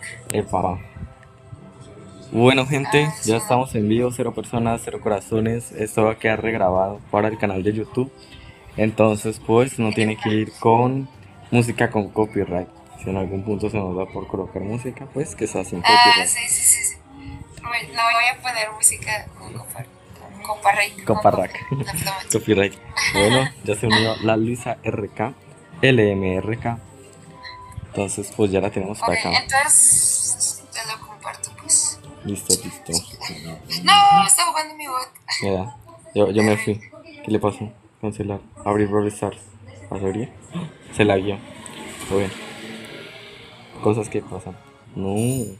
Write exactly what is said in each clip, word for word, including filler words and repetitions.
Epa. Bueno, gente, Ah, ya sí. estamos en vivo, cero personas, cero corazones. Esto va a quedar regrabado para el canal de YouTube. Entonces, pues, no tiene que Epa. ir con música con copyright. Si en algún punto se nos da por colocar música, pues que sea sin Ah, copyright. sí, sí, sí, sí. Uy, no voy a poner música con compar, con copyright, con Copyright. copyright. No, perdón. Copyright. Bueno, ya se unió la Luisa R K, L M R K. Entonces, pues ya la tenemos Ok, para acá. entonces te lo comparto, pues. Listo, listo. No, está jugando mi bot. Ya, yo, yo me fui. Terrible. ¿Qué le pasó? Cancelar. Abrir Brawl Stars. ¿Pasaría? Se la guió. Todo bien. Cosas que pasan. No.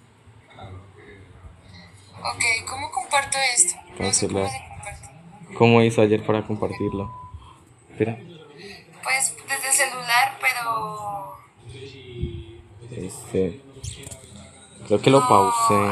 Ok, ¿cómo comparto esto? No sé cómo Cancelar. se comparte. ¿Cómo hizo ayer para compartirlo? Espera. Pues desde el celular, pero. Este. Creo que lo No. pausé.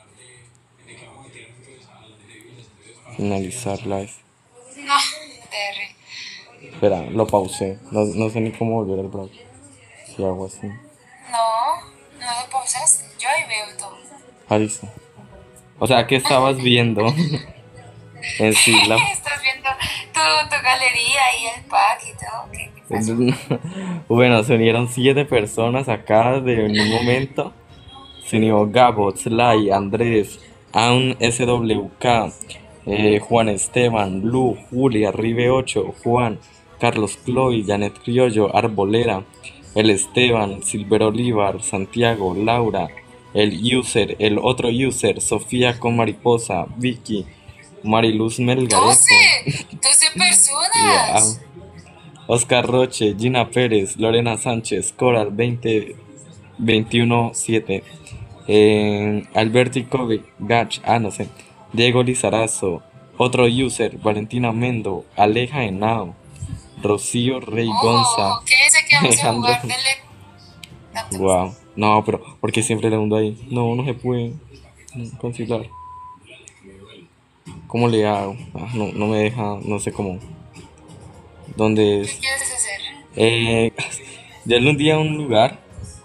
Finalizar live. No, terrible. Espera, lo pausé. No, no sé ni cómo volver al Brawl. Si hago así. No, no lo pausaste. Yo ahí veo todo. Ah, listo. O sea, ¿qué estabas viendo? En sí, la. Estás viendo tu, tu galería y el pack y todo. ¿Qué, qué pasó? Bueno, se unieron siete personas acá de en un momento. Se unió Gabo, Sly, Andrés, Aun S W K, eh, Juan Esteban, Blue, Julia, Ribe ocho, Juan, Carlos Chloe, Janet Criollo, Arbolera, el Esteban, Silver Olivar, Santiago, Laura, el user, el otro user, Sofía con Mariposa, Vicky, Mariluz Melgarejo, Doce, doce wow, personas. Oscar Roche, Gina Pérez, Lorena Sánchez, Coral veinte veintiuno siete, eh, Albertico Gach, ah, no sé, Diego Lizarazo, otro user, Valentina Mendo, Aleja Henao, Rocío Rey Ojo, Gonza, ojo, quédense que vamos a Alejandro. jugar. Denle. No, te gusta. Wow, no, pero porque siempre le hundo ahí. No, no se puede no, conciliar. ¿Cómo le hago? Ah, no, no me deja, no sé cómo. ¿Dónde ¿Qué es? quieres hacer? Eh, ya le un día a un lugar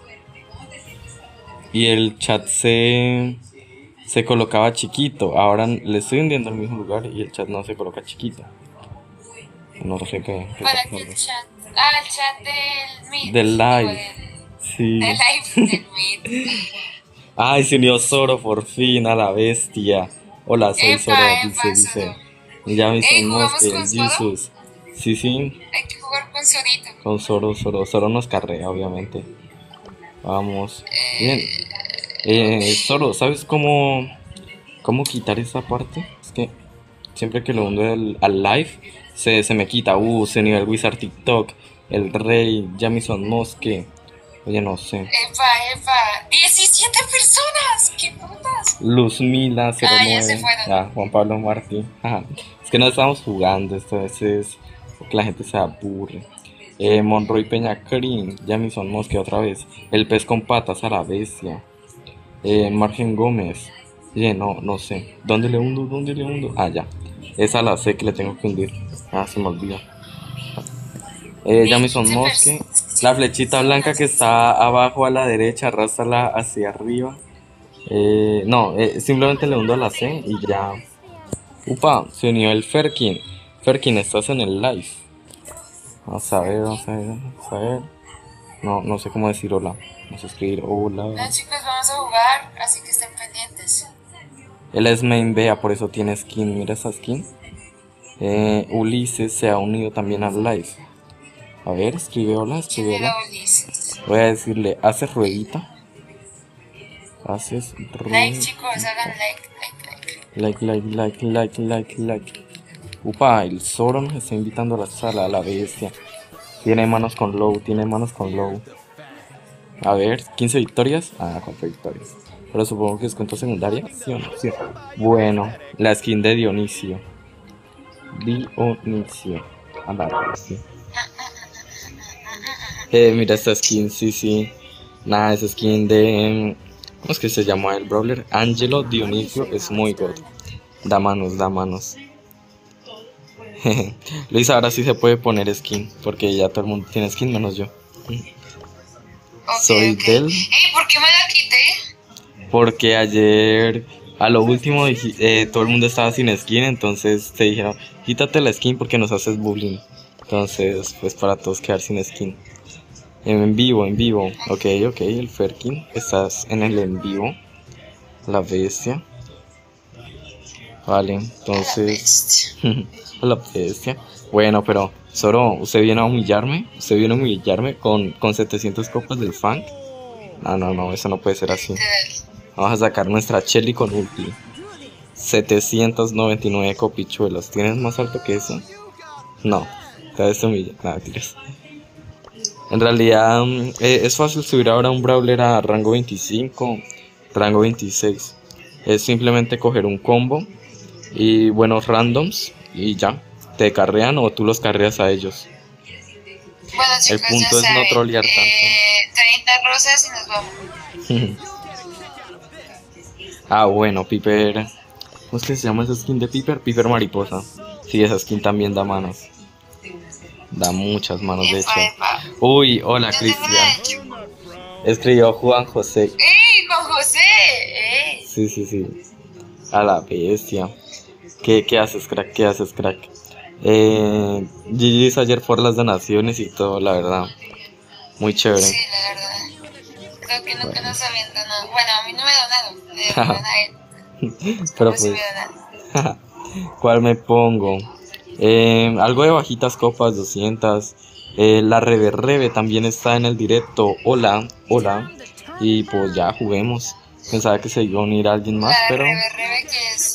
y el chat se, se colocaba chiquito. Ahora le estoy hundiendo al mismo lugar y el chat no se coloca chiquito. No sé qué, qué está Para que pasando. el chat. Ah, el chat del Meet. Del Digo, live. del, del Sí. live del Meet. Ay, se unió Zoro por fin a la bestia. Hola, soy Epa, Zoro, epa, dice, solo. dice. Jamison Ey, ¿jugamos Mosque, con el Soro? Jesus. Sí, sí, Hay que jugar con Sorito. con Zoro, Zoro. Zoro nos carrea, obviamente. Vamos. Bien. Eh, Ok. Zoro, ¿sabes cómo, cómo quitar esa parte? Es que siempre que lo hundo al, al live, se, se me quita. Uh, se unió el Wizard TikTok, el Rey, Jamison Mosque. Oye, no sé. Epa, epa. ¡Diecisiete personas! ¡Qué putas! Luzmila Ah, ya se cero nueve. fueron. Ah, Juan Pablo Martí. Ajá. Es que no estamos jugando, esto a veces porque la gente se aburre. Eh, Monroy Peña Cream, Jamison Mosque otra vez. El pez con patas a la bestia. Eh, Margen Gómez. Oye, no, no sé. ¿Dónde le hundo? ¿Dónde le hundo? Ah, ya. Esa la sé que le tengo que hundir. Ah, se me olvida. Eh, Ey, Jamison quince Mosque. La flechita blanca que personas. está abajo a la derecha, arrástrala hacia arriba. Eh, no, eh, simplemente le hundo a la C y ya. Upa, se unió el Ferkin. Ferkin, estás en el live. Vamos a ver, vamos a ver, vamos a ver. No, no sé cómo decir hola. Vamos a escribir No, hola. chicos, vamos a jugar, así que estén pendientes. Él es main Bea, por eso tiene skin. Mira esa skin. Eh, Ulises se ha unido también al live. A ver, escribe hola, ¿Quién escribe hola. era Ulises? Voy a decirle, ¿haces ruedita? Haces Like, ruedita. chicos, hagan like, like, like. Like, like, like, like, like, like. Upa, el Zoro nos está invitando a la sala, a la bestia. Tiene manos con low, tiene manos con low. A ver, quince victorias. Ah, cuatro victorias. Pero supongo que es cuenta secundaria. ¿Sí o no? Sí. Bueno, la skin de Dionisio. Dionisio. Anda, sí. Eh, mira esta skin, sí, sí. Nada, esa skin de. ¿Cómo es que se llama el brawler? Angelo Dionisio es muy god. Da manos, da manos. Luis, ahora sí se puede poner skin. Porque ya todo el mundo tiene skin menos yo. Ok, Soy ok. del. Ey, ¿por qué me la quité? Porque ayer, a lo último, dij- eh, todo el mundo estaba sin skin, entonces te dijeron, quítate la skin porque nos haces bullying. Entonces, pues para todos quedar sin skin. En vivo, en vivo. Ok, ok, el Ferkin. Estás en el en vivo. La bestia. Vale, A la entonces... bestia. La bestia. Bueno, pero, Zoro, ¿usted viene a humillarme? ¿Usted viene a humillarme con, con setecientas copas del Fang? No, no, no, eso no puede ser así. Literal. Vamos a sacar nuestra Shelly con ulti. setecientos noventa y nueve copichuelos. ¿Tienes más alto que eso? No. Te vez te humilla. Nada, tiras. En realidad mm, eh, es fácil subir ahora un Brawler a rango veinticinco, rango veintiséis. Es simplemente coger un combo y buenos randoms y ya. Te carrean o tú los carreas a ellos. Bueno, El chicos, ya punto es no saben. trolear Eh, treinta rosas y nos vamos. tanto. Ah, bueno, Piper. ¿Cómo es que se llama esa skin de Piper? Piper mariposa. Sí, esa skin también da manos. Da muchas manos, de hecho. Epa, epa. Uy, hola, Yo tengo Cristian. la de Chuco. Escribió Juan José. ¡Ey, con José! ¡Ey! Sí, sí, sí. A la bestia. ¿Qué, qué haces, crack? ¿Qué haces, crack? Eh, G G's ayer por las donaciones y todo, la verdad. Muy chévere. Sí, la verdad. Creo que nunca Bueno. nos habían donado. Bueno, a mí no me donaron. Le donaron a él. Pero Como si pues, me donaran. ¿cuál me pongo? Eh, algo de bajitas copas, doscientas. Eh, la Rebe Rebe también está en el directo. Hola, hola. Y pues ya juguemos. Pensaba que se iba a unir alguien más, La pero Rebe Rebe que es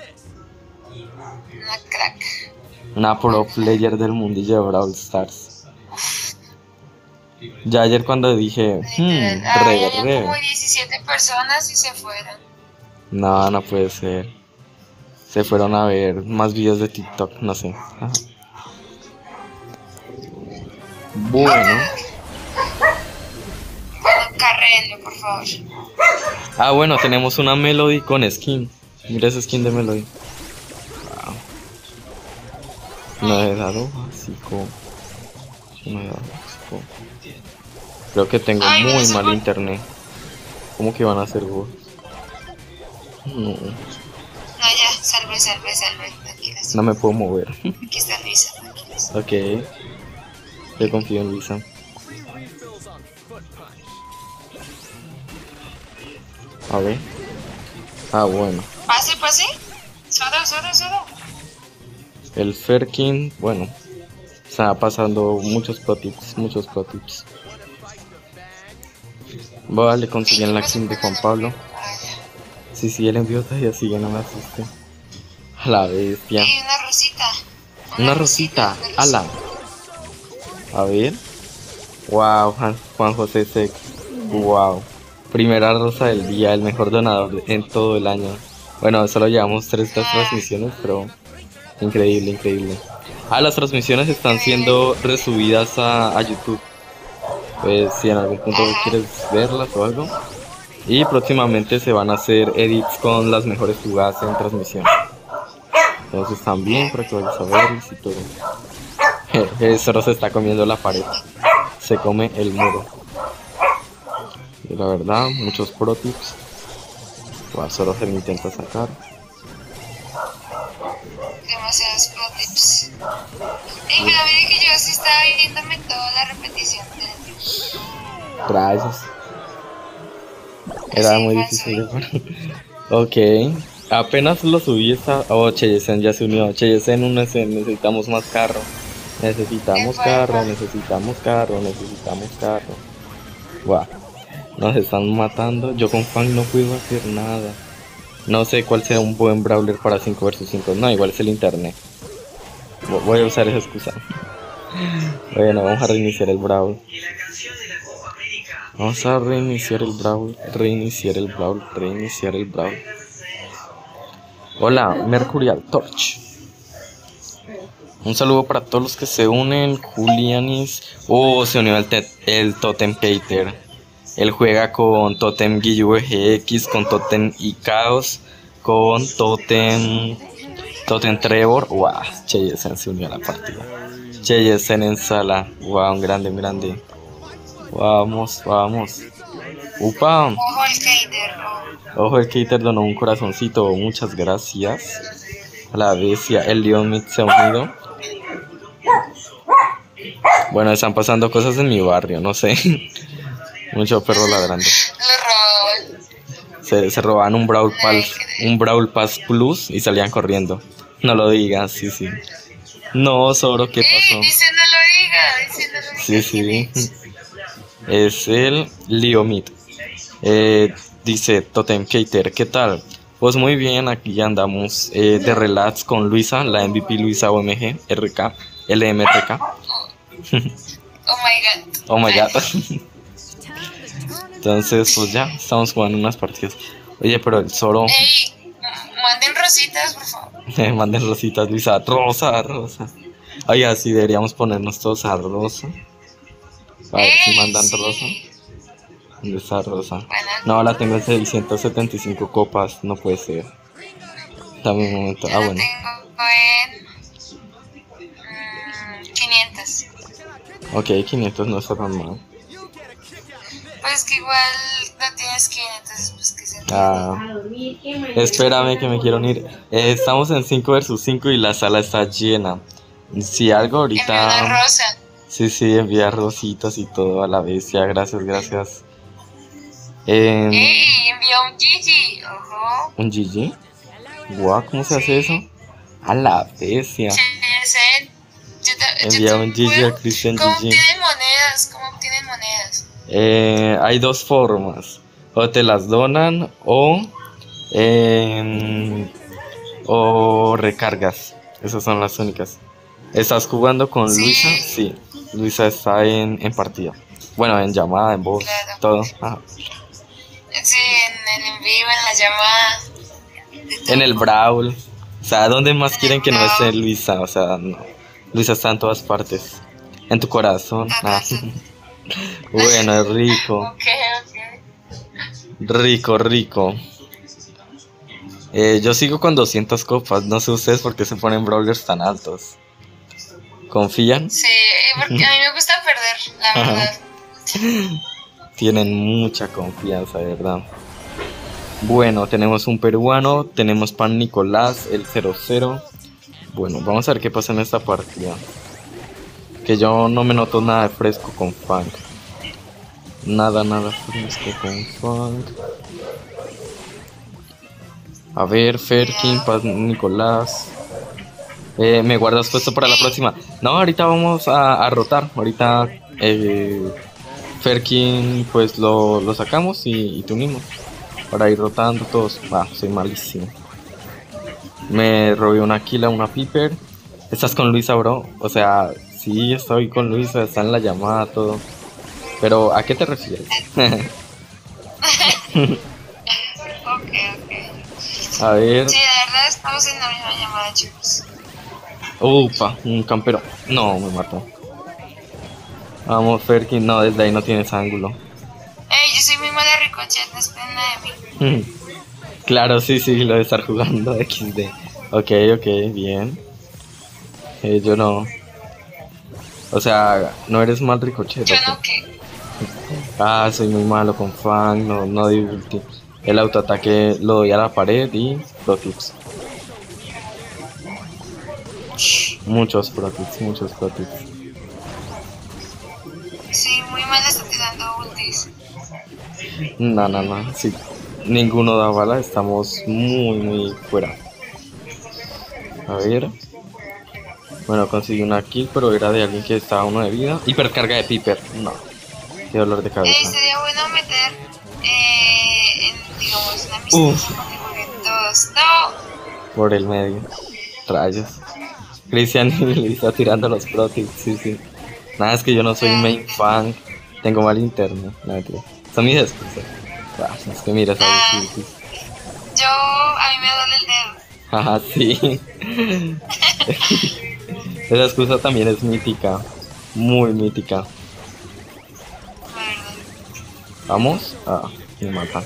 una crack. una pro player del mundillo de Brawl Stars. Ya ayer cuando dije, hmm, Literal. Ah, Rebe ya habían como Rebe. diecisiete personas y se fueron. No, no puede ser. Se fueron a ver más videos de TikTok, no sé. Ajá. Bueno. Bueno, carréenme, por favor. Ah, bueno, tenemos una Melody con skin. Mira esa skin de Melody. Wow. No he dado básico. No he dado básico. Creo que tengo Ay, muy no sé mal por- internet. ¿Cómo que van a hacer vos? No, No, ya, salve, salve, salve. Tranquilas. no me puedo mover. Aquí está Luisa, tranquilas. Ok. Yo confío en Luisa. A ver. Ah, bueno. Pase, pase. Soda, soda, soda. El Ferkin, bueno. Está pasando muchos pro tips, muchos pro tips. Vale, consiguen la kill de Juan Pablo. Sí, sí, el envío todavía sigue, no me asuste. A la bestia. Hay una rosita. Una rosita, ala. A ver. Wow, Juan, Juan José Sec. Wow. Primera rosa del día, el mejor donador en todo el año. Bueno, solo llevamos tres tres transmisiones, pero increíble, increíble. Ah, las transmisiones están siendo resubidas a, a YouTube. Pues si en algún punto quieres verlas o algo. Y próximamente se van a hacer edits con las mejores jugadas en transmisión. Entonces también para que vayas a verlos y todo. El zorro se está comiendo la pared. Se come el muro. Y la verdad, muchos pro tips. Wow, Zoro se me intenta sacar. Demasiados pro tips. Ey, pero mire que yo sí estaba viéndome toda la repetición del Rayos. Era Sí, muy falso. difícil de poner. Ok. Apenas lo subí esta. Oh, Cheyesen ya se unió. Cheyesen, una se- necesitamos más carro. Necesitamos Epa, carro, epa. necesitamos carro, necesitamos carro. Guau. Nos están matando. Yo con Fang no puedo hacer nada. No sé cuál sea un buen brawler para cinco versus cinco. No, igual es el internet. Vo- Voy a usar esa excusa. Bueno, vamos a reiniciar el brawl. Vamos a reiniciar el brawl. Reiniciar el brawl. Reiniciar el brawl. Hola, Mercurial Torch. Un saludo para todos los que se unen. Julianis. Oh, se unió el, te- el Totem Hater. Él juega con Totem Guillu G X, con Totem Icaos, con Totem. Totem Trevor. Wow, Cheyesen se unió a la partida. Cheyesen en sala. Wow, un grande, un grande. Vamos, vamos. Upa, Ojo el Kater. Oh. ojo, el Keiter donó un corazoncito, muchas gracias. A la bestia, el Leon Meat se ha unido. Bueno, están pasando cosas en mi barrio, no sé. Mucho perro ladrando. Lo robó. Se, se robaban un Brawl No Pass, le creo. un Brawl Pass Plus y salían corriendo. No lo digas, sí, sí. No, Zoro, ¿qué Ey, pasó? dice no lo diga, dice no lo diga. Sí, ¿Quién sí. es? Es el Leomit. Eh, dice Totem Cater, ¿qué tal? Pues muy bien, aquí ya andamos eh, de relax con Luisa, la M V P Luisa O M G, R K, L M R K. Oh my god. Oh my god. Entonces, pues ya, estamos jugando unas partidas. Oye, pero el Zoro, Ey, m- manden rositas, por favor. me manden rositas, Luisa, rosa, rosa. Oye, así deberíamos ponernos todos a rosa. A ver si Ey, mandan sí. rosa. ¿Dónde está rosa? Bueno, No, la tengo en seiscientas setenta y cinco copas, no puede ser. Dame un momento. yo Ah, la bueno. tengo en mm, quinientos. Ok, quinientos no está tan mal. Pues que igual no tienes quinientos, entonces pues que se entiende. Ah, espérame que me quiero unir. Eh, estamos en cinco versus cinco y la sala está llena. Si algo Envió una ahorita... rosa. Sí, sí, enviar rositas y todo a la bestia. Gracias, gracias. Eh, Ey, envió un Gigi. Ojo. ¿Un G G? Guau, ¿cómo se hace eso? A la bestia. Sí, ese. Yo te- yo Envía te un G G puedo- a Christian ¿Cómo G G. obtienen monedas? ¿Cómo obtienen monedas? Eh, hay dos formas. O te las donan o... em, o recargas. Esas son las únicas. ¿Estás jugando con Sí. Luisa? Sí. Luisa está en, en partida. Bueno, en llamada, en voz, Claro. todo. Ajá. Sí, en el en vivo, en la llamada. de todo. En el Brawl. O sea, ¿dónde más En quieren el que no Brawl. esté Luisa? O sea, no. Luisa está en todas partes. En tu corazón. Ah. Bueno, es rico. Ok, ok. Rico, rico. Eh, yo sigo con doscientas copas. No sé ustedes por qué se ponen brawlers tan altos. ¿Confían? Sí, porque a mí me gusta perder, la Ajá. verdad. Tienen mucha confianza, ¿verdad? Bueno, tenemos un peruano, tenemos Pan Nicolás, el cero cero. Bueno, vamos a ver qué pasa en esta partida. Que yo no me noto nada de fresco con Funk. Nada, nada fresco con Funk. A ver, Ferkin, Pan Nicolás. Eh, ¿me guardas puesto para la próxima? No, ahorita vamos a, a rotar. Ahorita eh, Ferkin pues lo, lo sacamos y, y te unimos. Para ir rotando todos. Ah, soy malísimo. Me robé una Killa, una Piper. ¿Estás con Luisa, bro? O sea, sí, estoy con Luisa, está en la llamada, todo. Pero, ¿a qué te refieres? Ok, ok. A ver. Sí, de verdad estamos en la misma llamada, chicos. Upa, un campero. No, me mató. Vamos, Ferkin. No, desde ahí no tienes ángulo. Ey, yo soy muy mala ricochet, no esperen nada de mí. Claro, sí, sí, lo de estar jugando equis de. Ok, ok, bien. Eh, yo no. O sea, no eres mal ricochet. Yo ¿o qué? no, ¿qué? Ah, soy muy malo con Fang, no, no doy ulti. El autoataque lo doy a la pared y pro tips. Muchos pro tips, muchos pro tips. Sí, muy mal está tirando ultis. No, no, no, sí. Ninguno da bala, estamos muy, muy fuera. A ver. Bueno, conseguí una kill, pero era de alguien que estaba a uno de vida. Hipercarga de Piper. No. Qué dolor de Ey, cabeza. sería bueno meter, eh, en, digamos, una misión Uf. que jueguen todos. No, Por el medio. Rayos. Cristian le está tirando los pro tips, sí, sí. Nada, es que yo no soy main fan. Tengo mal interno. Nada, que. Son mis excusas. Ah, es que mira, sabes, sí, sí. yo, a mí me duele el dedo. Ajá, sí. Esa excusa también es mítica. Muy mítica. La verdad. Vamos. Ah, me mata.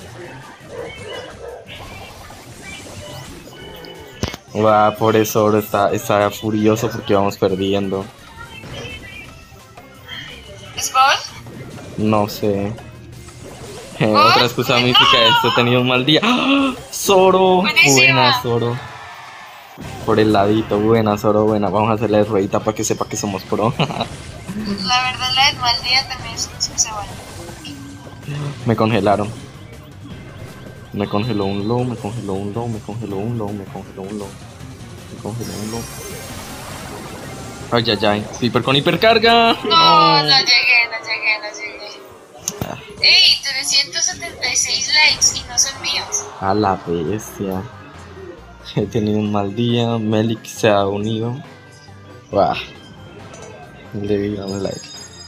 Va, por eso ahora está, está furioso porque vamos perdiendo. ¿Es gol? No sé. Otra ¡Oh! excusa mística, esto he tenido un mal día. ¡Ah! Zoro, Buenísima. buena Zoro. Por el ladito, buena Zoro, buena. Vamos a hacerle ruedita para que sepa que somos pro. La verdad, la del mal día también es una excusa buena. Me congelaron. Me congeló un low, me congeló un low, me congeló un low, me congeló un low. Me congeló un low. Ay, ay, ay. Hiper con hipercarga. No, No. no llegué, no llegué, no llegué. Ah, ¡Ey! trescientos setenta y seis likes y no son míos. a la bestia. He tenido un mal día. Melik se ha unido. Buah. Le di un like.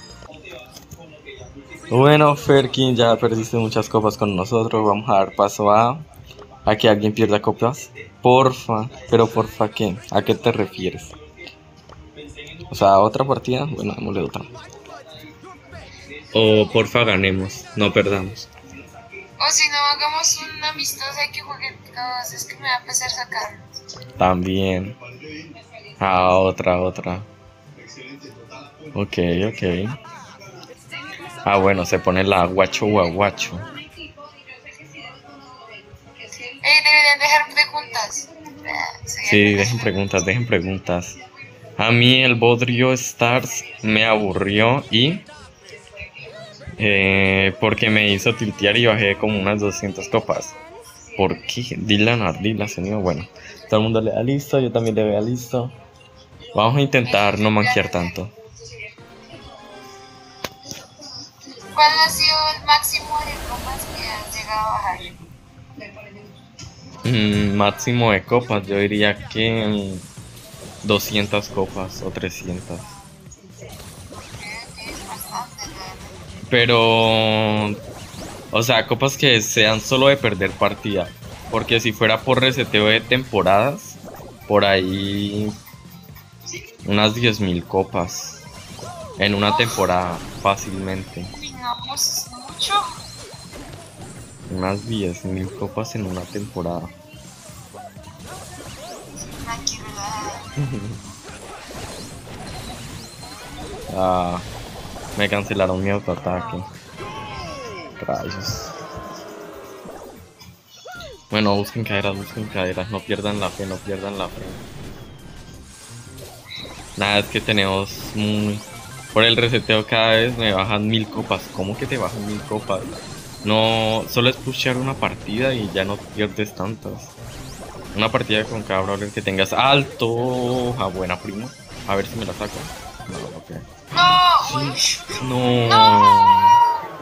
Bueno, Ferkin, ya perdiste muchas copas con nosotros. Vamos a dar paso a, a que alguien pierda copas. Porfa, pero porfa, ¿qué? ¿A qué te refieres? O sea, ¿otra partida? Bueno, démosle otra. O porfa, ganemos, no perdamos. O si no, hagamos una amistosa y que jueguen todos. Es que me va a empezar a sacar. También. Ah, otra, otra. Ok, ok. Ah, bueno, se pone la guacho guaguacho. ¡Ey! Deberían dejar preguntas. Ah, Sí, dejen preguntas, dejen preguntas. A mí el Bodrio Stars me aburrió y... Eh, porque me hizo tiltear y bajé como unas doscientas copas. ¿Por qué? Dylan Ardila, señor. Bueno, todo el mundo le da listo, yo también le doy a listo. Vamos a intentar no manquear tanto. ¿Cuál ha sido el máximo de copas que has llegado a bajar? Mm, máximo de copas, yo diría que mm, doscientas copas o trescientas. Es bastante, la verdad. Pero, o sea, copas que sean solo de perder partida. Porque si fuera por reseteo de temporadas, por ahí unas diez mil copas en una temporada fácilmente. Uy, no, pues es mucho. Unas diez mil copas en una temporada. Aquí, relajada. Ah, me cancelaron mi autoataque. Rayos. Bueno, busquen caderas, busquen caderas. No pierdan la fe, no pierdan la fe. Nada, es que tenemos muy... Por el reseteo cada vez me bajan mil copas. ¿Cómo que te bajan mil copas? No, solo es pushear una partida y ya no pierdes tantas. Una partida con cada brawler que tengas alto. A buena prima. A ver si me la saco. No, ok. No, uy. No.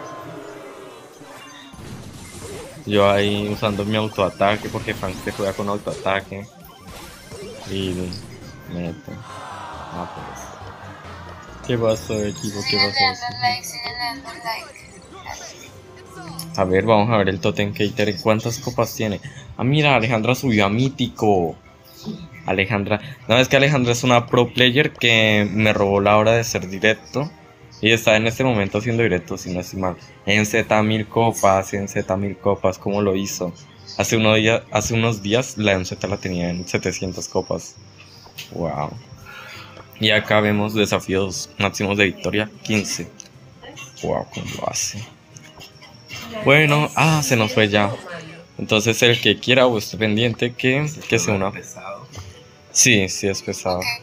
Yo ahí usando mi autoataque porque Frank se juega con autoataque. Y meto. Ah, pues. ¿Qué pasó, equipo? ¿Qué Sigan pasó? dando like, sigan dando like. A ver, vamos a ver el Totem Cater. ¿Cuántas copas tiene? Ah, mira, Alejandra subió a Mítico. Alejandra. No, es que Alejandra es una pro player que me robó la hora de ser directo. Y está en este momento haciendo directo, si no estoy mal. En Z mil copas, en Z mil copas. ¿Cómo lo hizo? Hace, uno día, hace unos días la M Z la tenía en setecientas copas. Wow. Y acá vemos desafíos máximos de victoria. quince. Wow, ¿cómo lo hace? Bueno, ah, se nos fue ya. Entonces el que quiera o esté pendiente que, que se una. Sí, sí es pesado. Ok.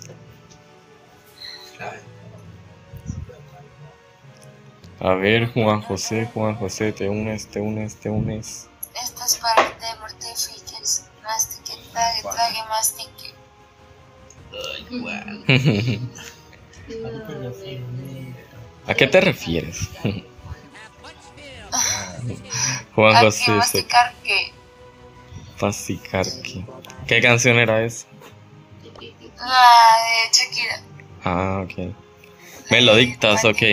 A ver, Juan José, Juan José, te unes, te unes, te unes. Esto es para el de mortificers. Mastique, trague, trague, mastique. ¿A qué te refieres? Juan ¿A qué José, se masticar qué? pasticar que. ¿Qué canción era esa? La de Shakira. Ah, ok. Me lo dictas, ok.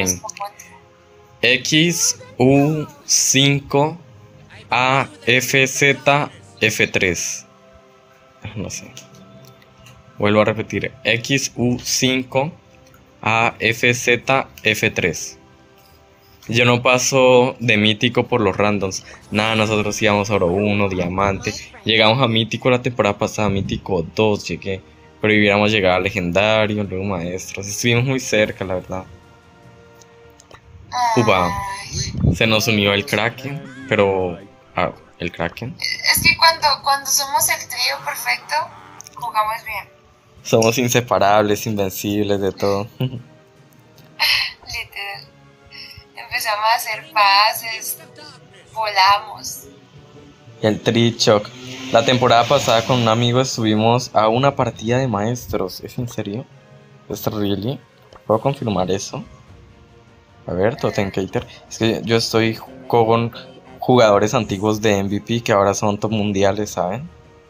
X U cinco A F Z F tres. No sé. Vuelvo a repetir. X U cinco A F Z F tres. Yo no paso de mítico por los randoms. Nada, nosotros íbamos a oro uno, diamante. Llegamos a mítico la temporada pasada, mítico dos llegué. Pero hubiéramos llegado a legendario, luego maestros. Estuvimos muy cerca, la verdad. Upa, Ay, se nos unió el Kraken, pero... Ah, el Kraken. es que cuando, cuando somos el trío perfecto, jugamos bien. Somos inseparables, invencibles, de todo. Literal. Empezamos a hacer pases, volamos. El Trichoc. La temporada pasada con un amigo estuvimos a una partida de maestros. ¿Es en serio? ¿Es really? ¿Puedo confirmar eso? A ver, Tottencater. Es que yo estoy con jugadores antiguos de M V P que ahora son top mundiales, ¿saben?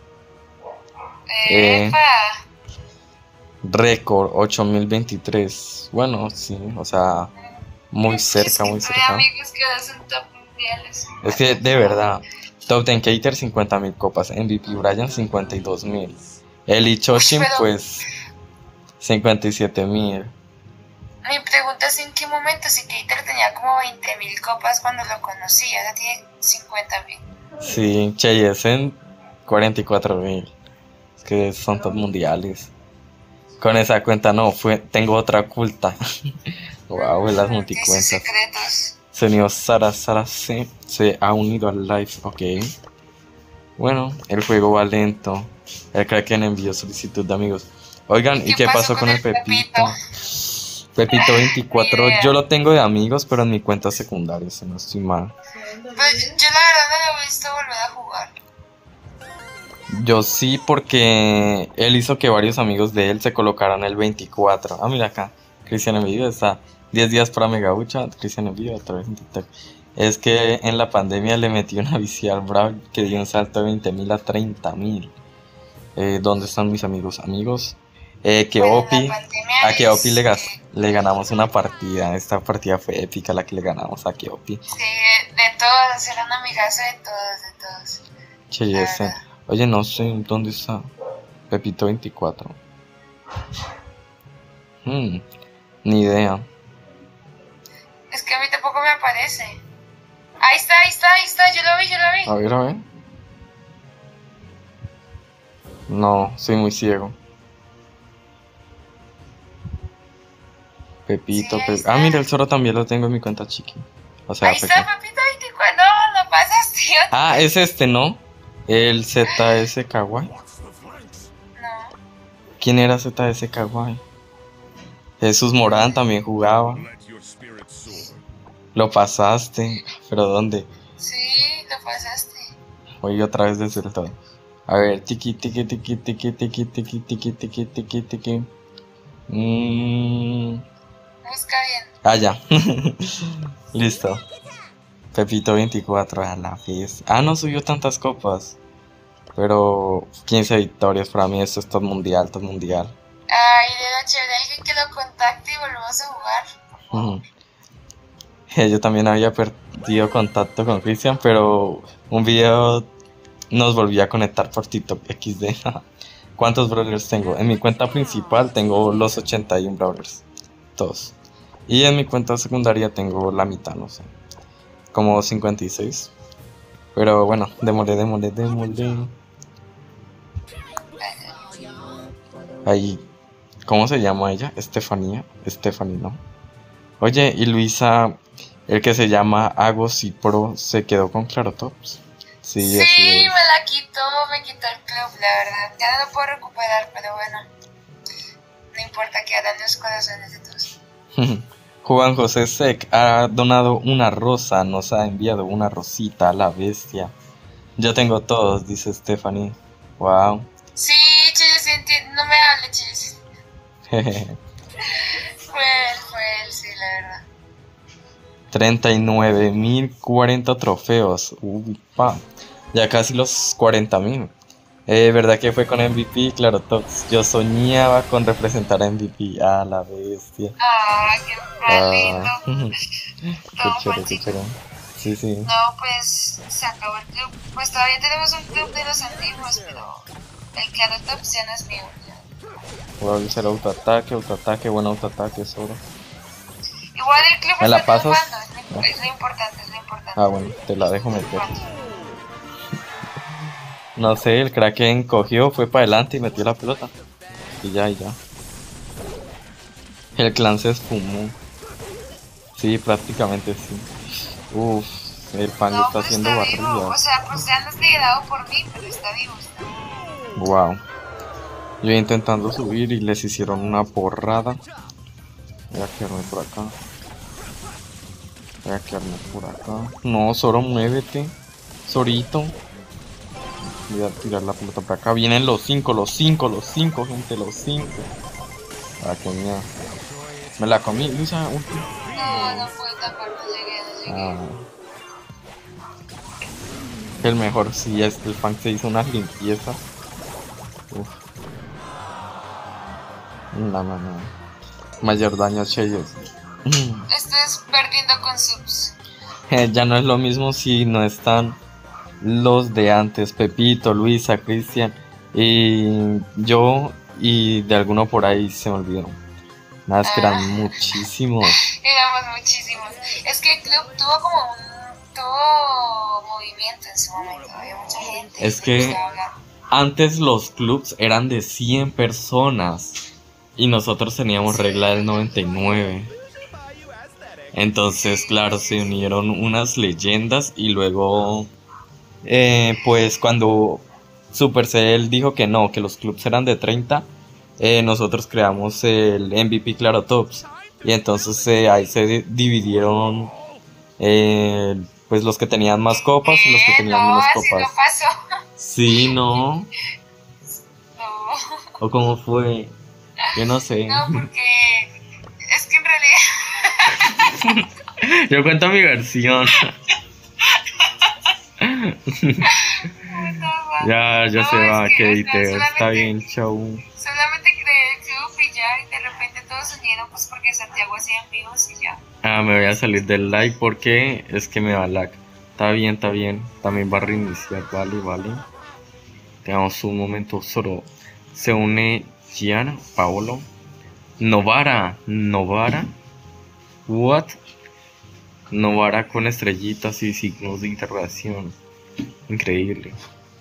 Eh, ¡Epa! récord ocho mil veintitrés. Bueno, sí, o sea, muy Es cerca, que muy tuve cerca. amigos que ahora son top mundiales. Es que de verdad, Tottencater cincuenta mil copas, M V P Brian cincuenta y dos mil. Eli Choshin, pero- pues cincuenta y siete mil. Mi pregunta es en qué momento, si Keiter tenía como veinte mil copas cuando lo conocí, ahora tiene cincuenta mil. Sí, Cheyesen cuarenta y cuatro mil. Es que son top mundiales. Con esa cuenta no, fue, tengo otra oculta. Wow, las Dice multicuentas. secretos. Señor Sara Sara se, se ha unido al live, ok. Bueno, el juego va lento. El Kraken envió solicitud de amigos. Oigan, ¿y qué pasó con el Pepito? Pepito veinticuatro, Ni idea. yo lo tengo de amigos, pero en mi cuenta secundaria, si no estoy mal. Pues yo la verdad no lo he visto volver a jugar. Yo sí, porque él hizo que varios amigos de él se colocaran el veinticuatro. Ah, mira acá, Cristian Envidio está diez días para Megabucha, Cristian Envidio otra vez en TikTok. Es que en la pandemia le metió una viciar bravo que dio un salto de veinte mil a treinta mil. Eh, ¿dónde están mis amigos? Amigos, eh, que Bueno, Opi, la pandemia a Keopi le, gas- es, le ganamos una partida. Esta partida fue épica la que le ganamos a Keopi. Sí, de, de todos, era un amigazo de todos, de todos. Che, ese. Oye, no sé dónde está Pepito veinticuatro. Hmm, ni idea. Es que a mí tampoco me aparece. Ahí está, ahí está, ahí está, yo lo vi, yo lo vi. A ver, a ver. No, soy muy ciego. Pepito, Sí, ahí Pe- está. Ah, mira, el Zoro también lo tengo en mi cuenta chiqui. O sea, Ahí está, pequeño. papito veinticuatro. No, no pasas, tío. Ah, es este, ¿no? El Z S Kawaii. No. ¿Quién era Z S Kawaii? Jesús Morán también jugaba. Lo pasaste. ¿Pero dónde? Sí, lo pasaste. Voy otra vez desde el todo. A ver, tiki tiki tiki tiki tiki tiki tiki tiki tiki tiki. Mmm. Busca bien. Ah, ya. Listo. Pepito veinticuatro a la vez. Ah, no subió tantas copas. Pero quince victorias para mí. Esto es top mundial, top mundial. Ay, de la chévere, alguien que lo contacte y volvemos a jugar. Ujú. Yo también había perdido contacto con Cristian, pero un video nos volví a conectar por TikTok equis de. ¿Cuántos brawlers tengo? En mi cuenta principal tengo los ochenta y uno brawlers. Todos. Y en mi cuenta secundaria tengo la mitad, no sé. Como cincuenta y seis. Pero bueno, demolé, demolé, demolé. Ahí. ¿Cómo se llama ella? Estefanía. Stephanie, ¿no? Oye, y Luisa, el que se llama Agos y Pro, ¿se quedó con Clarotops? Sí, Sí, así me es. la quitó, me quitó el club, la verdad. Ya no lo puedo recuperar, pero bueno. No importa, quedarán en los corazones de todos. Juan José Sec ha donado una rosa, nos ha enviado una rosita a la bestia. Yo tengo todos, dice Stephanie. Wow. Sí, Chile, no me hable, Chile. Fue él, fue él, sí, la verdad. treinta y nueve mil cuarenta trofeos. Upa. Ya casi los cuarenta mil. Eh, ¿verdad que fue con M V P? Claro, Tox. Yo soñaba con representar a M V P. A la bestia. Ah, qué Ah, lindo. qué Todo chévere, qué Juancito. chévere. Sí, sí. No, pues se acabó el club. Pues todavía tenemos un club de los antiguos, pero el Claro Tops ya no es mío. Voy a usar autoataque, autoataque, buen autoataque, solo. Igual el club ¿Me la está pasas? triunfando, es lo, es lo importante, es lo importante. Ah, bueno, te la dejo meter. No sé, el Kraken cogió, fue para adelante y metió la pelota. Y ya, y ya. El clan se esfumó. Sí, prácticamente sí. Uf, el pan No, está pero haciendo está vivo. O barriga. sea, pues ya no es liderado por mí, pero está vivo. Está vivo. Wow. Yo intentando subir y les hicieron una porrada. Voy a quedarme por acá. Voy a quedarme por acá. No, Zoro, muévete. Zorito. Voy a tirar la pelota por acá. Vienen los cinco, los cinco, los cinco, gente, los cinco. Ah, coña. Me la comí, Luisa. Ulti. No, no puedo tapar, no llegué, no llegué. Ah, el mejor sí es el fan se hizo unas limpiezas. Uf. No, no, no. Mayor daño a Cheyos. Esto es perdiendo con subs. Ya no es lo mismo si no están los de antes, Pepito, Luisa, Cristian y yo y de alguno por ahí se me olvidó. Nada, es que eran Ah. muchísimos. Éramos muchísimos. Es que el club tuvo como un. Tuvo movimiento en su momento. Había mucha gente. Es que antes los clubs eran de cien personas y nosotros teníamos regla del noventa y nueve. Entonces, claro, se unieron unas leyendas y luego, eh, pues cuando Supercell dijo que no, que los clubs eran de treinta, eh, nosotros creamos el M V P Claro Tops. Y entonces eh, ahí se di- dividieron eh, pues los que tenían más copas y los que Eh, tenían no, menos así copas. no pasó. Sí, no, No. o cómo fue, yo no sé. No, porque. Es que en realidad. Yo cuento mi versión. No, Ya, ya no, se es va, que, que o sea, está solamente- bien, chau. Solamente creé el club y ya, y de repente todos se unieron, pues porque Santiago hacía en vivos y ya. Ah, me voy a salir del live porque es que me da lag. Está bien, está bien. También va a reiniciar, vale, vale. Tenemos un momento solo. Se une Gianna, Paolo, Novara, Novara. What? Novara con estrellitas y signos de interrogación. Increíble.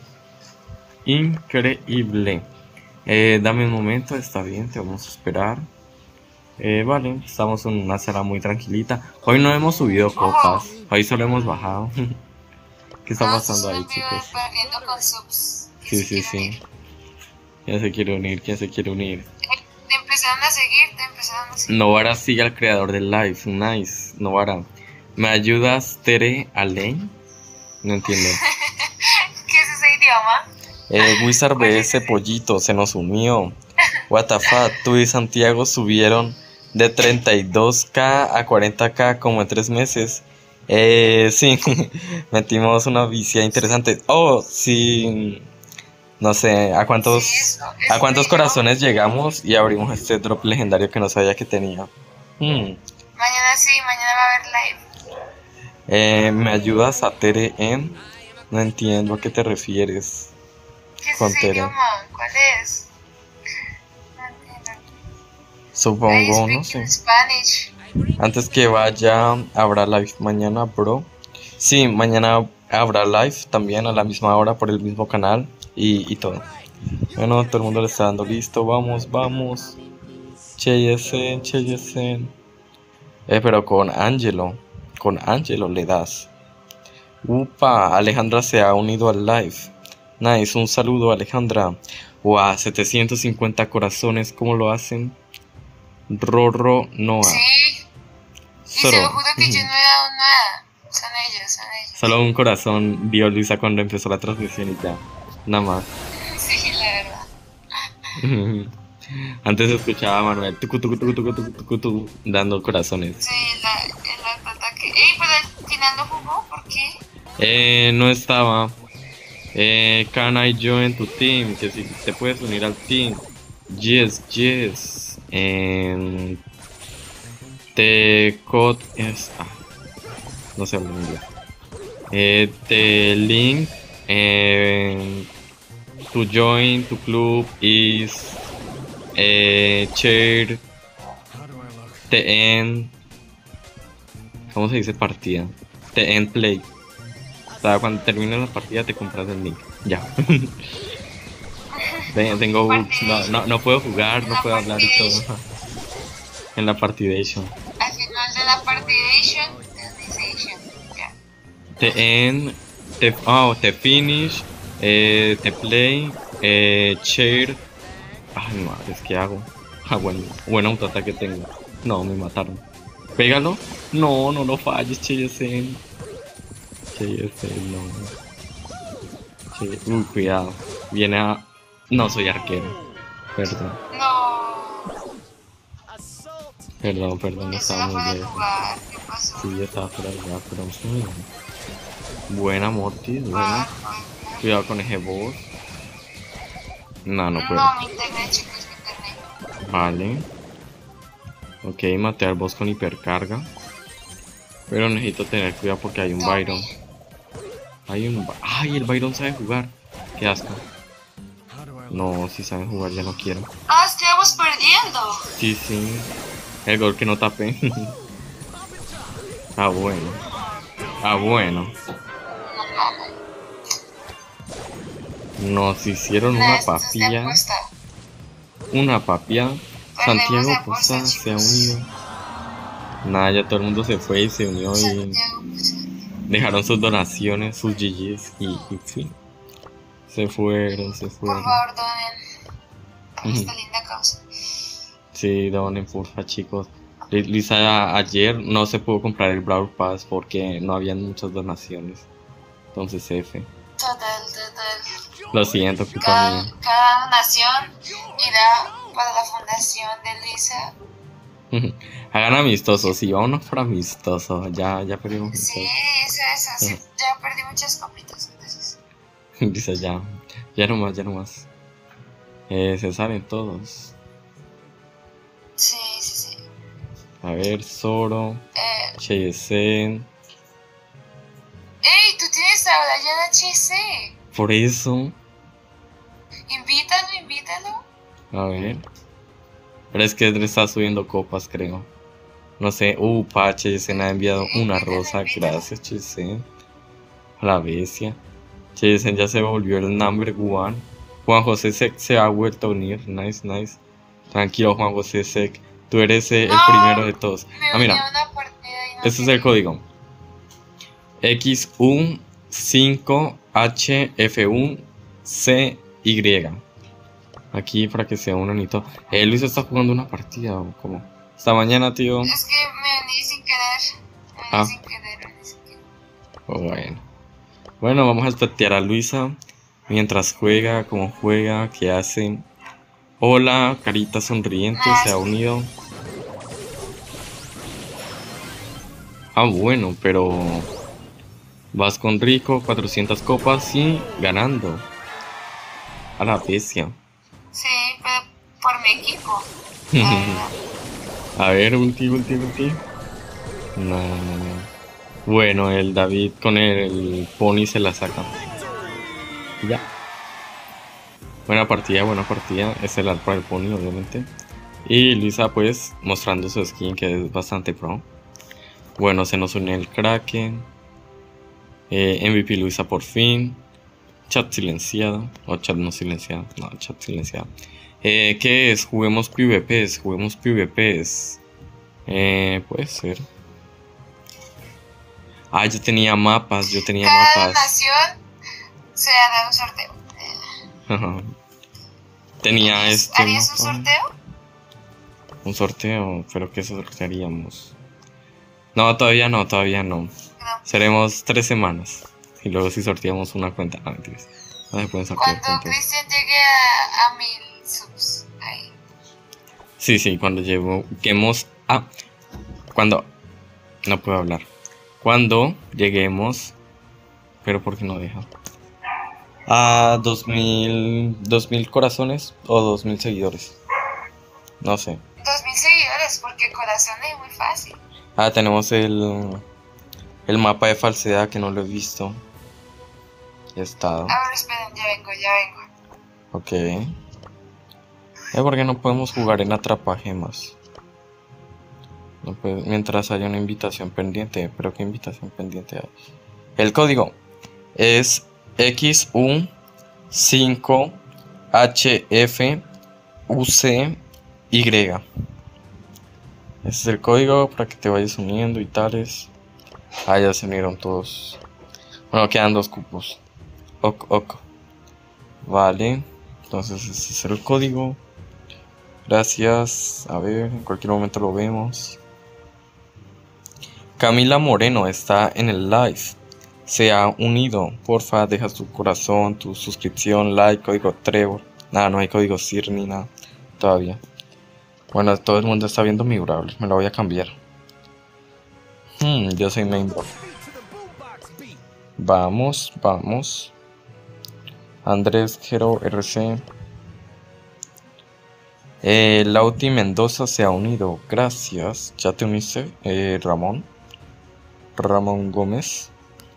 Increíble. Eh, dame un momento, está bien, te vamos a esperar. Eh, vale, estamos en una sala muy tranquilita. Hoy no hemos subido copas, hoy solo hemos bajado. ¿Qué está No, pasando ahí, esto es un vivo chicos? de perdiendo con subs. que Sí, se sí, quieren sí. ir. ¿Quién se quiere unir? ¿Quién se quiere unir? Te empezaron a seguir, te empezaron a seguir. Novara sigue al creador del live. Nice, Novara. ¿Me ayudas, Tere Alain? No entiendo. ¿Qué es ese idioma? Eh, Wizard B S Pollito se nos unió. What the fuck, tú y Santiago subieron de treinta y dos K a cuarenta K como en tres meses. Eh, sí, metimos una vicia interesante. Oh, sí. No sé, ¿a cuántos, Sí, eso, a eso cuántos digo. corazones llegamos y abrimos este drop legendario que no sabía que tenía? Hmm. Mañana sí, mañana va a haber live. Eh, ¿me ayudas a Tere en? No entiendo a qué te refieres. ¿Qué es Con ese Tere. idioma? ¿Cuál es? No entiendo. I Supongo, speak no sé. in Spanish. Antes que vaya, habrá live mañana, bro. Sí, mañana habrá live también a la misma hora por el mismo canal y, y todo. Bueno, todo el mundo le está dando listo. Vamos, vamos. Cheyesen, Cheyesen. Eh, pero con Angelo. Con Angelo le das. Upa, Alejandra se ha unido al live. Nice, un saludo, Alejandra. Wow, setecientos cincuenta corazones, ¿cómo lo hacen? Rorro Noah. Sí, y se lo juro que yo no he dado nada. Son ellos, son ellos. Solo un corazón vio Luisa cuando empezó la transmisión y ya. Nada más. Sí, la verdad. Antes escuchaba a Manuel tucu, tucu, tucu, tucu, tucu, tucu, tucu, dando corazones. Sí, la, el ataque. Ey, pero al final no jugó, ¿por qué? Eh, no estaba. Eh, can I join tu team? Que si te puedes unir al team. Yes, yes. Eh, te code es. Ah, no sé hablar inglés. Eh, te link. Eh, to join tu club is. Eh, share. Te end. ¿Cómo se dice partida? Te end play. O sea, cuando termine la partida te compras el link. Ya. Ten- Tengo bugs. No, no, no puedo jugar, no puedo hablar y todo. En la partidation. Al final de la partidation, Partidation, ya. The end, the, oh, the finish, eh, the play, eh, share. Ay, madre, ¿qué hago? Ah, bueno, buen autoataque tengo. No, me mataron. Pégalo. No, no lo falles, Cheyesen. Cheyesen, no. Che- Uy, cuidado. Viene a. No soy arquero. Perdón, No, perdón, perdón, eso estaba no muy puede lejos. jugar. ¿Qué pasó? Sí, ya estaba fuera de lugar, pero sí. Buena Mortis, buena. Ah, no, Cuidado con ese boss. No, no no, puedo. no, mi internet, chicos, mi internet. Vale. Ok, maté al boss con hipercarga. Pero necesito tener cuidado porque hay un Byron. Hay un... Ba- ¡Ay, el Byron sabe jugar! ¡Qué asco! No, si saben jugar ya no quiero. Ah, estamos perdiendo. Sí, sí. El gol que no tapé. Ah, bueno. Ah, bueno. Nos hicieron Nah, una esto es de papilla. apuesta. Una papilla. Perdemos Santiago de apuesta, Poza se ha chicos. unido. Nada, ya todo el mundo se fue y se unió y Santiago, pues, dejaron sus donaciones, sus G Gs y, y sí. Se fueron, se por fueron. favor, donen a Ujú. esta linda causa. Sí, donen, porfa, chicos. Li- Lisa, ayer no se pudo comprar el Brawl Pass porque no habían muchas donaciones. Entonces, F. Total, total. Lo siento, culpa Cada, mía. cada donación irá para la fundación de Lisa. Hagan amistosos, y vámonos por amistoso. Ya, ya perdimos Sí, muchas. eso, eso. Sí, ya perdí muchas copitas, entonces. Lisa, ya. Ya no más, ya no más. Eh, se salen todos. Sí, sí, sí. A ver, Zoro, Eh, Cheyenne. ¡Ey! Tú tienes ahora ya la H C. Por eso. Invítalo, invítalo. A ver. Pero es que le está subiendo copas, creo. No sé. Uh, pa, Cheyenne ha enviado una rosa. Gracias, Cheyenne. A la bestia. Cheyenne ya se volvió el number one. Juan José Sec se ha vuelto a unir. Nice, nice. Tranquilo, Juan José Sec. Tú eres eh, el No, primero de todos. Me Ah, unió mira. una partida y no Este es sé. el código. X U cinco H F U C Y. Aquí para que sea un bonito. Eh, Luis está jugando una partida o como. Esta mañana, tío. Es que me uní sin querer. Me uní Ah. sin querer, me uní sin querer. Oh, bueno. Bueno, vamos a espetear a Luisa. Mientras juega, cómo juega, qué hace. Hola, carita sonriente, se ha unido. Ah, bueno, pero vas con Rico, cuatrocientas copas y ganando. A la bestia. Sí, pero por mi equipo. La verdad. A ver, ulti, ulti, ulti. No, no, no. Bueno, el David con el, el pony se la saca. Ya. Buena partida, buena partida. Es el arpa del pony, obviamente. Y Luisa, pues, mostrando su skin, que es bastante pro. Bueno, se nos une el Kraken. Eh, M V P Luisa por fin. Chat silenciado. O chat no silenciado. No, chat silenciado. Eh, ¿Qué es? Juguemos PvPs. Juguemos PvPs. Eh, puede ser. Ah, yo tenía mapas. Yo tenía Cada mapas. donación se hará un sorteo. Tenía ¿Harías, este ¿harías un mapa. sorteo? Un sorteo, pero ¿qué sortearíamos? No, todavía no, todavía no. No. Seremos tres semanas. Y luego si sorteamos una cuenta. Ah, mentiras. No se pueden sortear Cuando cuentas. Cristian llegue a, a mil subs. Ahí. Sí, sí, cuando lleguemos a... Cuando... No puedo hablar. Cuando lleguemos... Pero ¿por qué no deja? A dos mil... dos mil corazones o dos mil seguidores. No sé. Dos mil seguidores, porque corazón es muy fácil. Ah, tenemos el... El mapa de falsedad que no lo he visto. Ya está. A ver, esperen, ya vengo, ya vengo. Ok. Es porque no podemos jugar en atrapagemas. No puede- mientras haya una invitación pendiente. Pero ¿qué invitación pendiente hay? El código es X U cinco H F U C Y. Ese es el código para que te vayas uniendo y tales. Ah, ya se unieron todos. Bueno, quedan dos cupos. Ok, ok. Vale. Entonces ese es el código. Gracias. A ver, en cualquier momento lo vemos. Camila Moreno está en el live. Se ha unido. Porfa, deja tu corazón, tu suscripción, like, código Trevor. Nada, no hay código S I R ni nada. Todavía. Bueno, todo el mundo está viendo mi Brawler. Me lo voy a cambiar. Hmm, yo soy main bot. Vamos, vamos. Andrés Gero R C. Eh, Lauti Mendoza se ha unido. Gracias. ¿Ya te uniste, eh, Ramón? Ramón Gómez.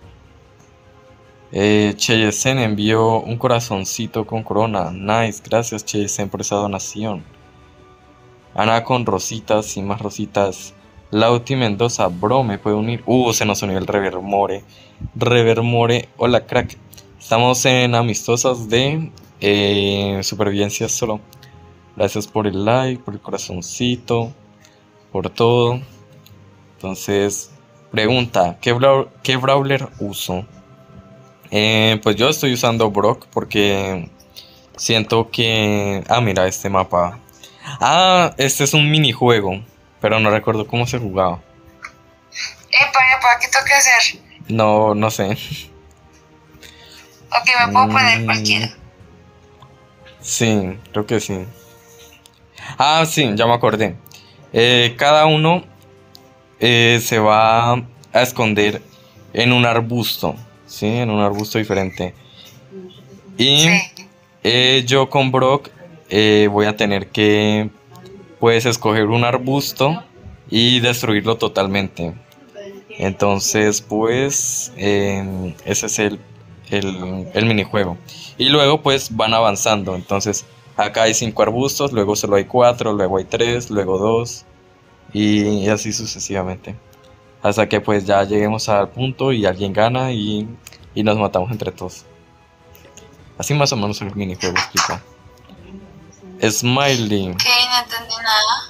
Eh, Cheyesen envió un corazoncito con corona. Nice. Gracias, Cheyesen, por esa donación. Ana con rositas y más rositas. Lauti Mendoza, bro, ¿me puede unir? Uh, se nos unió el Revermore. Revermore, hola crack. Estamos en amistosas de eh, supervivencia solo. Gracias por el like, por el corazoncito, por todo. Entonces, pregunta, ¿qué, braw qué brawler uso? Eh, pues yo estoy usando Brock porque siento que... Ah, mira este mapa. Ah, este es un minijuego, pero no recuerdo cómo se jugaba. Epa, epa, ¿qué tengo que hacer? No, no sé. Ok, me puedo poner Mm, cualquiera. sí, creo que sí. Ah, sí, ya me acordé. Eh, cada uno eh, se va a esconder en un arbusto, ¿sí? En un arbusto diferente. Y Sí. eh, yo con Brock eh, voy a tener que, puedes escoger un arbusto y destruirlo totalmente. Entonces, pues, eh, ese es el, el, el minijuego. Y luego, pues, van avanzando. Entonces, acá hay cinco arbustos, luego solo hay cuatro, luego hay tres, luego dos. Y así sucesivamente. Hasta que, pues, ya lleguemos al punto y alguien gana y, y nos matamos entre todos. Así más o menos el minijuego explica. Smiley. Ok, no entendí nada.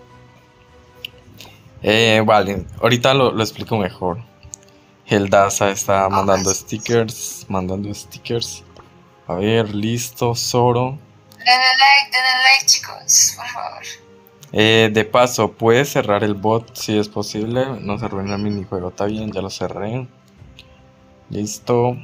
Eh, vale, ahorita lo, lo explico mejor. Heldaza está mandando Ok. stickers, mandando stickers. A ver, listo, Zoro. Denle like, denle like, chicos, por favor. Eh, de paso, ¿puedes cerrar el bot si es posible? No se arruina el minijuego, está bien, ya lo cerré. Listo.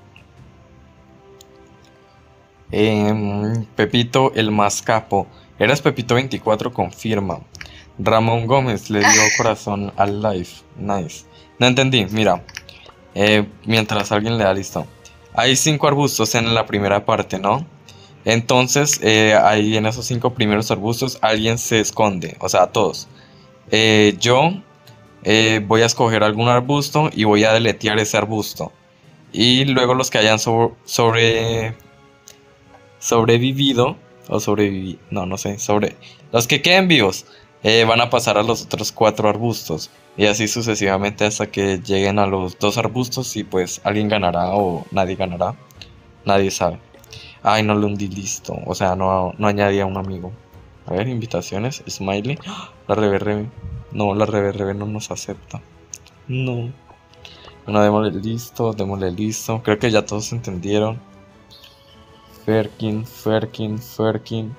Em, Pepito el más capo. Eras Pepito veinticuatro, confirma. Ramón Gómez le dio corazón al live. Nice. No entendí, mira. Eh, mientras alguien le da listo. Hay cinco arbustos en la primera parte, ¿no? Entonces, eh, ahí en esos cinco primeros arbustos alguien se esconde. O sea, todos. Eh, yo eh, voy a escoger algún arbusto y voy a deletear ese arbusto. Y luego los que hayan so- sobre sobrevivido o sobreviví, no, no sé, sobre los que queden vivos eh, van a pasar a los otros cuatro arbustos y así sucesivamente hasta que lleguen a los dos arbustos y pues alguien ganará o nadie ganará, nadie sabe. Ay, no lo hundí, listo, o sea, no, no añadí a un amigo. A ver, invitaciones, Smiley. ¡Ah! La Rebe Rebe, no, la Rebe Rebe no nos acepta. No. Bueno, démosle listo, démosle listo. Creo que ya todos entendieron. Ferkin, Ferkin, Ferkin.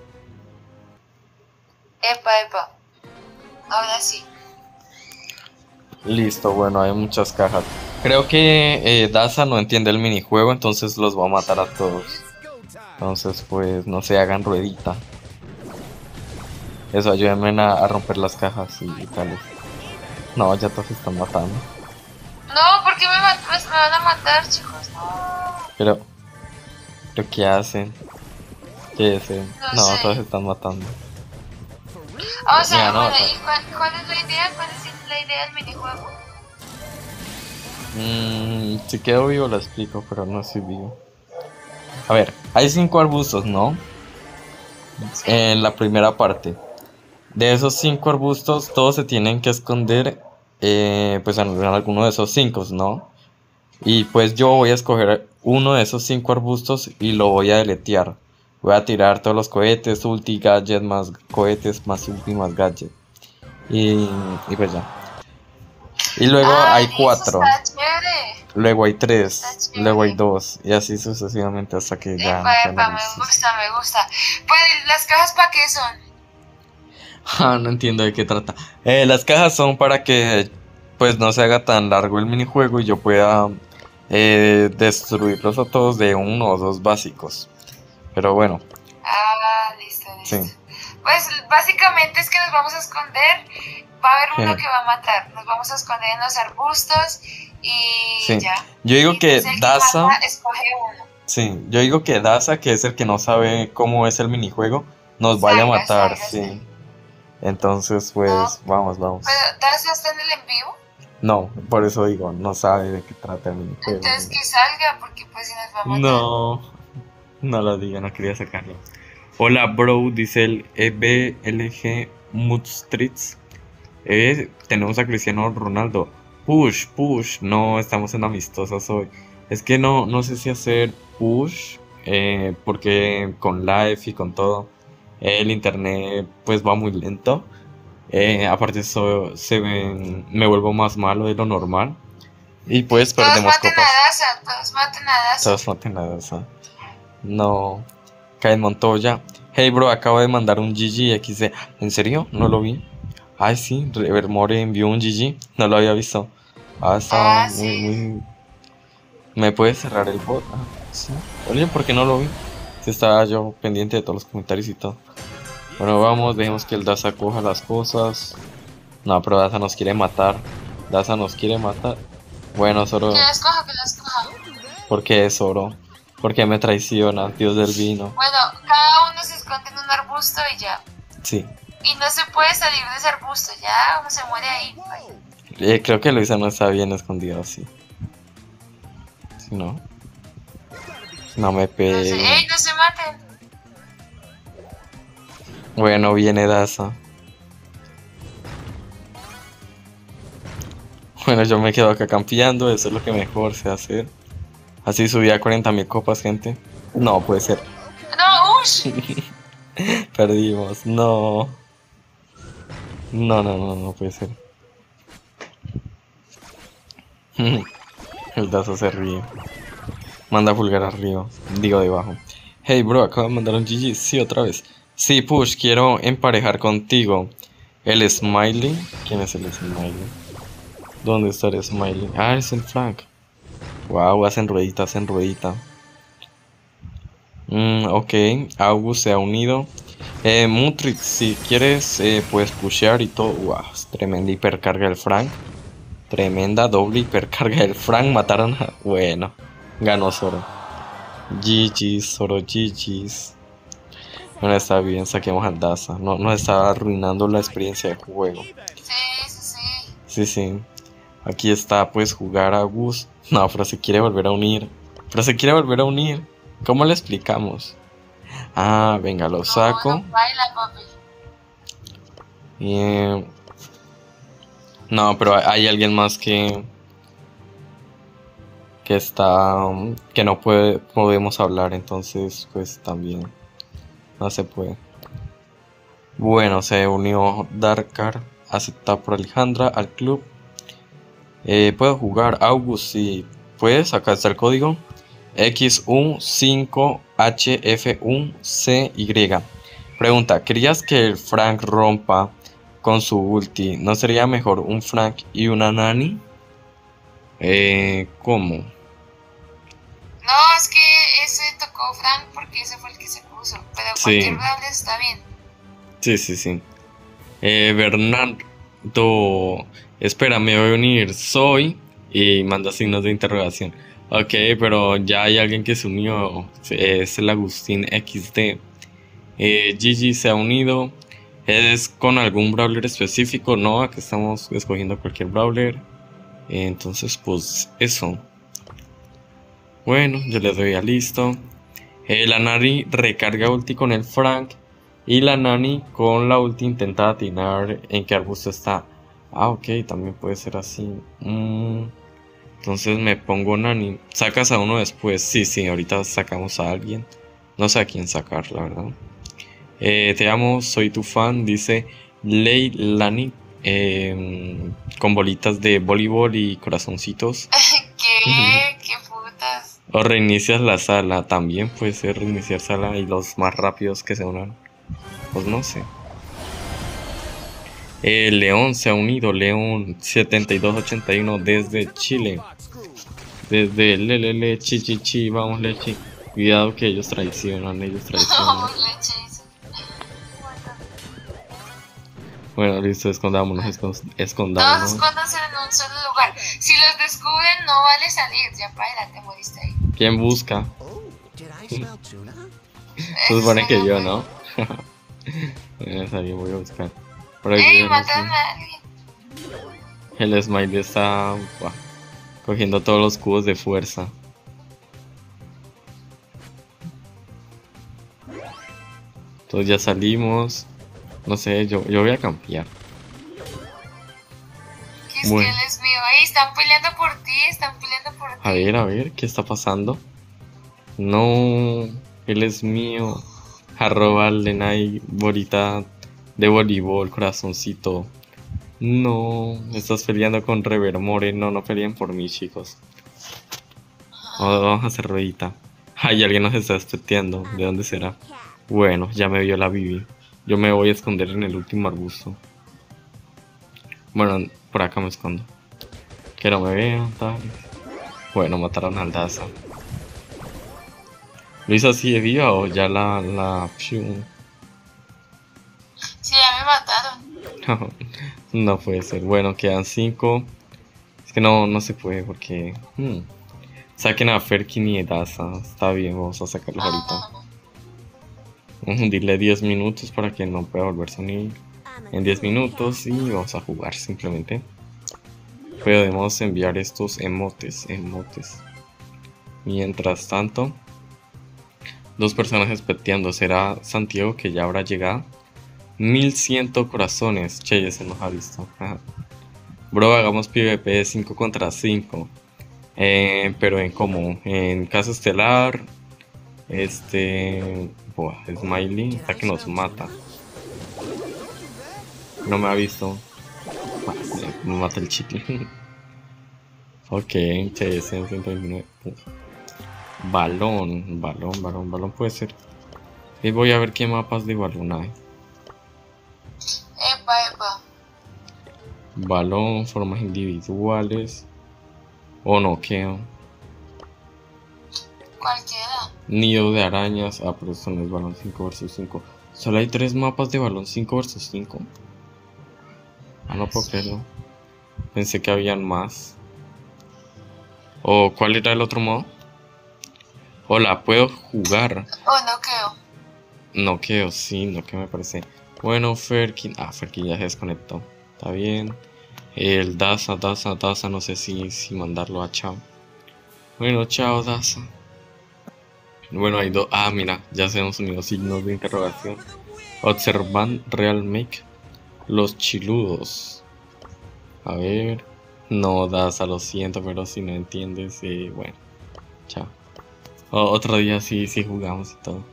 Epa, epa. Ahora sí. Listo, bueno, hay muchas cajas. Creo que eh, Daza no entiende el minijuego, entonces los va a matar a todos. Entonces, pues, no se hagan ruedita. Eso, ayúdenme a, a romper las cajas y, y tales. No, ya todos se están matando. No, ¿por qué me, mat- pues, me van a matar, chicos? No. Pero, ¿pero qué hacen? ¿Qué hacen? No No, sé. todos se están matando. O sea, Mira, no, bueno, acá. ¿y cuál, cuál es la idea? ¿Cuál es la idea del minijuego? Mm, si quedo vivo lo explico, pero no estoy vivo. A ver, hay cinco arbustos, ¿no? En la primera parte. De esos cinco arbustos, todos se tienen que esconder eh, pues en, en alguno de esos cinco, ¿no? Y pues yo voy a escoger uno de esos cinco arbustos y lo voy a deletear. Voy a tirar todos los cohetes, ulti, gadget, más cohetes, más ulti, más gadget. Y, y pues ya. Y luego Ay, hay eso cuatro. está chévere. Luego hay Está tres. Luego hay chévere. dos. Y así sucesivamente hasta que ya no Epa, quedan epa, más me listos. gusta, me gusta. Pues, ¿las cajas para qué son? Ah, no entiendo de qué trata. Eh, las cajas son para que pues no se haga tan largo el minijuego y yo pueda eh, destruirlos a todos de uno o dos básicos. Pero bueno, Ah, listo, sí. listo. Pues básicamente es que nos vamos a esconder. Va a haber uno que va a matar. Nos vamos a esconder en los arbustos y Sí. ya. Yo digo Y que pues el que Daza, mata escoge uno. sí, yo digo que Daza, que es el que no sabe cómo es el minijuego, nos vaya a Salga, matar, salga, sí. salga. Entonces, No, pues, vamos, vamos. pero ¿Daza está en el en vivo? No, por eso digo, no sabe de qué trata el minijuego. Entonces ni que salga porque pues si nos va a nada. matar. No, no lo diga, no quería sacarlo. Hola, bro, dice el E B L G Mudstreets. Eh, tenemos a Cristiano Ronaldo. Push, push. No, estamos en amistosas hoy. Es que no, no sé si hacer push. eh, porque con live y con todo, eh, el internet pues va muy lento. Eh, aparte eso se ven- me vuelvo más malo de lo normal. Y pues Todos perdemos maten a copas. Daza, todos maten a Daza. Todos no tienen nada de eso. No. Caen Montoya. Hey bro, acabo de mandar un G G X D. ¿En serio? No lo vi. Ay, sí, Revermore envió un G G. No lo había visto. Ah, estaba Ah, muy, sí. muy. ¿Me puedes cerrar el bot? Ah, sí. Oye, ¿por qué no lo vi? Si estaba yo pendiente de todos los comentarios y todo. Bueno, vamos, dejemos que el Daza coja las cosas. No, pero Daza nos quiere matar. Daza nos quiere matar. Bueno, Zoro. Que las coja, que las coja. ¿Por qué Zoro? ¿Por qué me traiciona, Dios del vino? Bueno, cada uno se esconde en un arbusto y ya. Sí. Y no se puede salir de ese arbusto, ya uno se muere ahí. Eh, creo que Luisa no está bien escondido así. Si no. No me No sé. pegue. ¡Ey, no se maten! Bueno, viene Daza. Bueno, yo me quedo acá campeando, eso es lo que mejor sé hacer. Así subí a cuarenta mil copas, gente. No, puede ser. ¡No, ush! Perdimos, no. No, no, no, no puede ser. El Daza se ríe. Manda pulgar arriba, digo debajo. Hey bro, acabo de mandar un G G. Sí, otra vez. Sí, Push, quiero emparejar contigo. El Smiley. ¿Quién es el Smiley? ¿Dónde está el Smiley? Ah, es el Frank. Wow, hacen ruedita, hacen ruedita. Mm, ok, August se ha unido. Eh, Mutrix, si quieres, eh, puedes pushear y todo. Wow, es tremenda hipercarga del Frank. Tremenda doble hipercarga del Frank. Mataron a... Bueno, ganó Zoro. G G's, Zoro G G's. Bueno, está bien, saquemos al Daza. No nos está arruinando la experiencia de juego. Sí, sí, sí. Sí, sí. Aquí está, puedes jugar a Gus. No, pero se quiere volver a unir. Pero se quiere volver a unir. ¿Cómo le explicamos? Ah, venga, lo saco. No, no baila, papi. Y, eh, no, pero hay alguien más que que está um, que no puede podemos hablar, entonces pues también no se puede. Bueno, se unió Darkar, aceptado por Alejandra al club. Eh, puedo jugar August, si puedes, acá está el código X U cinco H F U C Y. Pregunta, ¿querías que el Frank rompa con su ulti? ¿No sería mejor un Frank y una Nani? Eh, ¿cómo? No, es que ese tocó Frank porque ese fue el que se puso. Pero Sí. cualquier doble está bien. Sí, sí, sí. Eh, Bernardo, espera, me voy a unir. Soy y manda signos de interrogación. Ok, pero ya hay alguien que se unió. Es el Agustín X D. Eh, Gigi se ha unido. ¿Es con algún brawler específico? No, aquí estamos escogiendo cualquier brawler. Eh, entonces, pues eso. Bueno, yo le doy a listo. Eh, la Nani recarga ulti con el Frank. Y la Nani con la ulti intenta atinar en qué arbusto está. Ah, ok, también puede ser así. Mm, entonces me pongo Nani. ¿Sacas a uno después? Sí, sí, ahorita sacamos a alguien. No sé a quién sacar, la verdad. Eh, te amo, soy tu fan, dice Leilani em, con bolitas de voleibol y corazoncitos. ¿Qué? ¿Qué putas? O reinicias la sala, también puede ser reiniciar sala y los más rápidos que se unan. Pues no sé. El León se ha unido, León setenta y dos ochenta y uno desde Chile. Desde Lelele, chi chi chi, vamos leche. Cuidado que ellos traicionan, ellos traicionan. Vamos, leche. Bueno, listo, escondámonos, escon- Todos escondámonos. escóndanse en un solo lugar. Si los descubren, no vale salir. Ya para adelante moriste ahí. ¿Quién busca? Oh, did I smell tuna? Se supone que yo, ¿no? Bueno, está bien, voy a buscar. Por ahí ¡Ey, veo matan el- a alguien! El Smiley está buah, cogiendo todos los cubos de fuerza. Entonces ya salimos. No sé, yo, yo voy a cambiar. Que es Bueno. que él es mío. Ahí están peleando por ti, están peleando por ti. A ver, a ver, ¿qué está pasando? No, él es mío. Arroba Lenay, bolita de voleibol, corazoncito. No, estás peleando con Revermore. No, no peleen por mí, chicos. Ahora vamos a hacer ruedita. Ay, alguien nos está espeteando. ¿De dónde será? Bueno, ya me vio la Bibi. Yo me voy a esconder en el último arbusto. Bueno, por acá me escondo. Que no me vean, tal. Bueno, mataron al Daza. ¿Lo hizo así de viva o ya la... la... pfiu? Sí, ya me mataron. No puede ser. Bueno, quedan cinco. Es que no, no se puede porque... hmm. Saquen a Ferkin y Daza. Está bien, vamos a sacarlos ahorita. Ah, Vamos a hundirle diez minutos para que no pueda volverse a unir en diez minutos y vamos a jugar simplemente. Podemos enviar estos emotes, emotes. Mientras tanto, dos personas espeteando. Será Santiago que ya habrá llegado. mil cien corazones. Che, ya se nos ha visto. Ajá. Bro, hagamos PvP cinco contra cinco. Eh, pero en como en Casa Estelar. Este... Buah, Smiley está que nos mata. No me ha visto. Ah, me mata el chicle. Ok, T S ciento veintinueve. Balón, balón, balón, balón puede ser. Y voy a ver qué mapas de balón hay. Epa, epa. Balón, formas individuales. O noqueo. Cualquiera. Nido de arañas. Ah, pero eso no es balón cinco versus cinco. Solo hay tres mapas de balón cinco versus cinco. Ah, no puedo creerlo. Pensé que habían más. ¿O cuál era el otro modo? Hola, ¿puedo jugar? Oh, no creo. Noqueo, sí, noqueo me parece. Bueno, Ferkin. Ah, Ferkin ya se desconectó. Está bien. El Daza, Daza, Daza. No sé si, si mandarlo a chao. Bueno, chao, Daza. Bueno, hay dos. Ah, mira, ya se hemos unido signos de interrogación. Observan Real Make. Los chiludos. A ver. No, Daza, lo siento, pero si no entiendes, eh, bueno. Chao. O- otro día sí, sí jugamos y todo.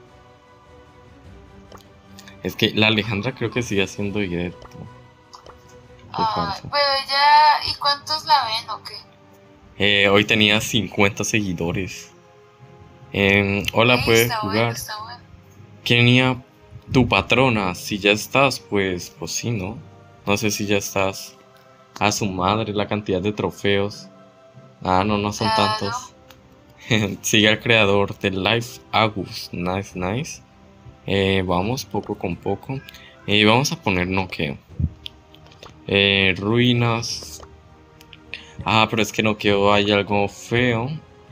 Es que la Alejandra creo que sigue haciendo directo. Qué Ah, falso. pero ella. ¿Y cuántos la ven o qué? Eh, hoy tenía cincuenta seguidores. Em, hola, Ey, puedes está bueno, jugar. está bueno. Kenia, tu patrona. Si ya estás, pues, pues sí, ¿no? No sé si ya estás. A su madre, la cantidad de trofeos. Ah, no, no son Claro. tantos. Sigue al creador de Life Agus. Nice, nice. Eh, vamos poco con poco. Eh, vamos a poner noqueo. Eh, ruinas. Ah, pero es que noqueo hay algo feo.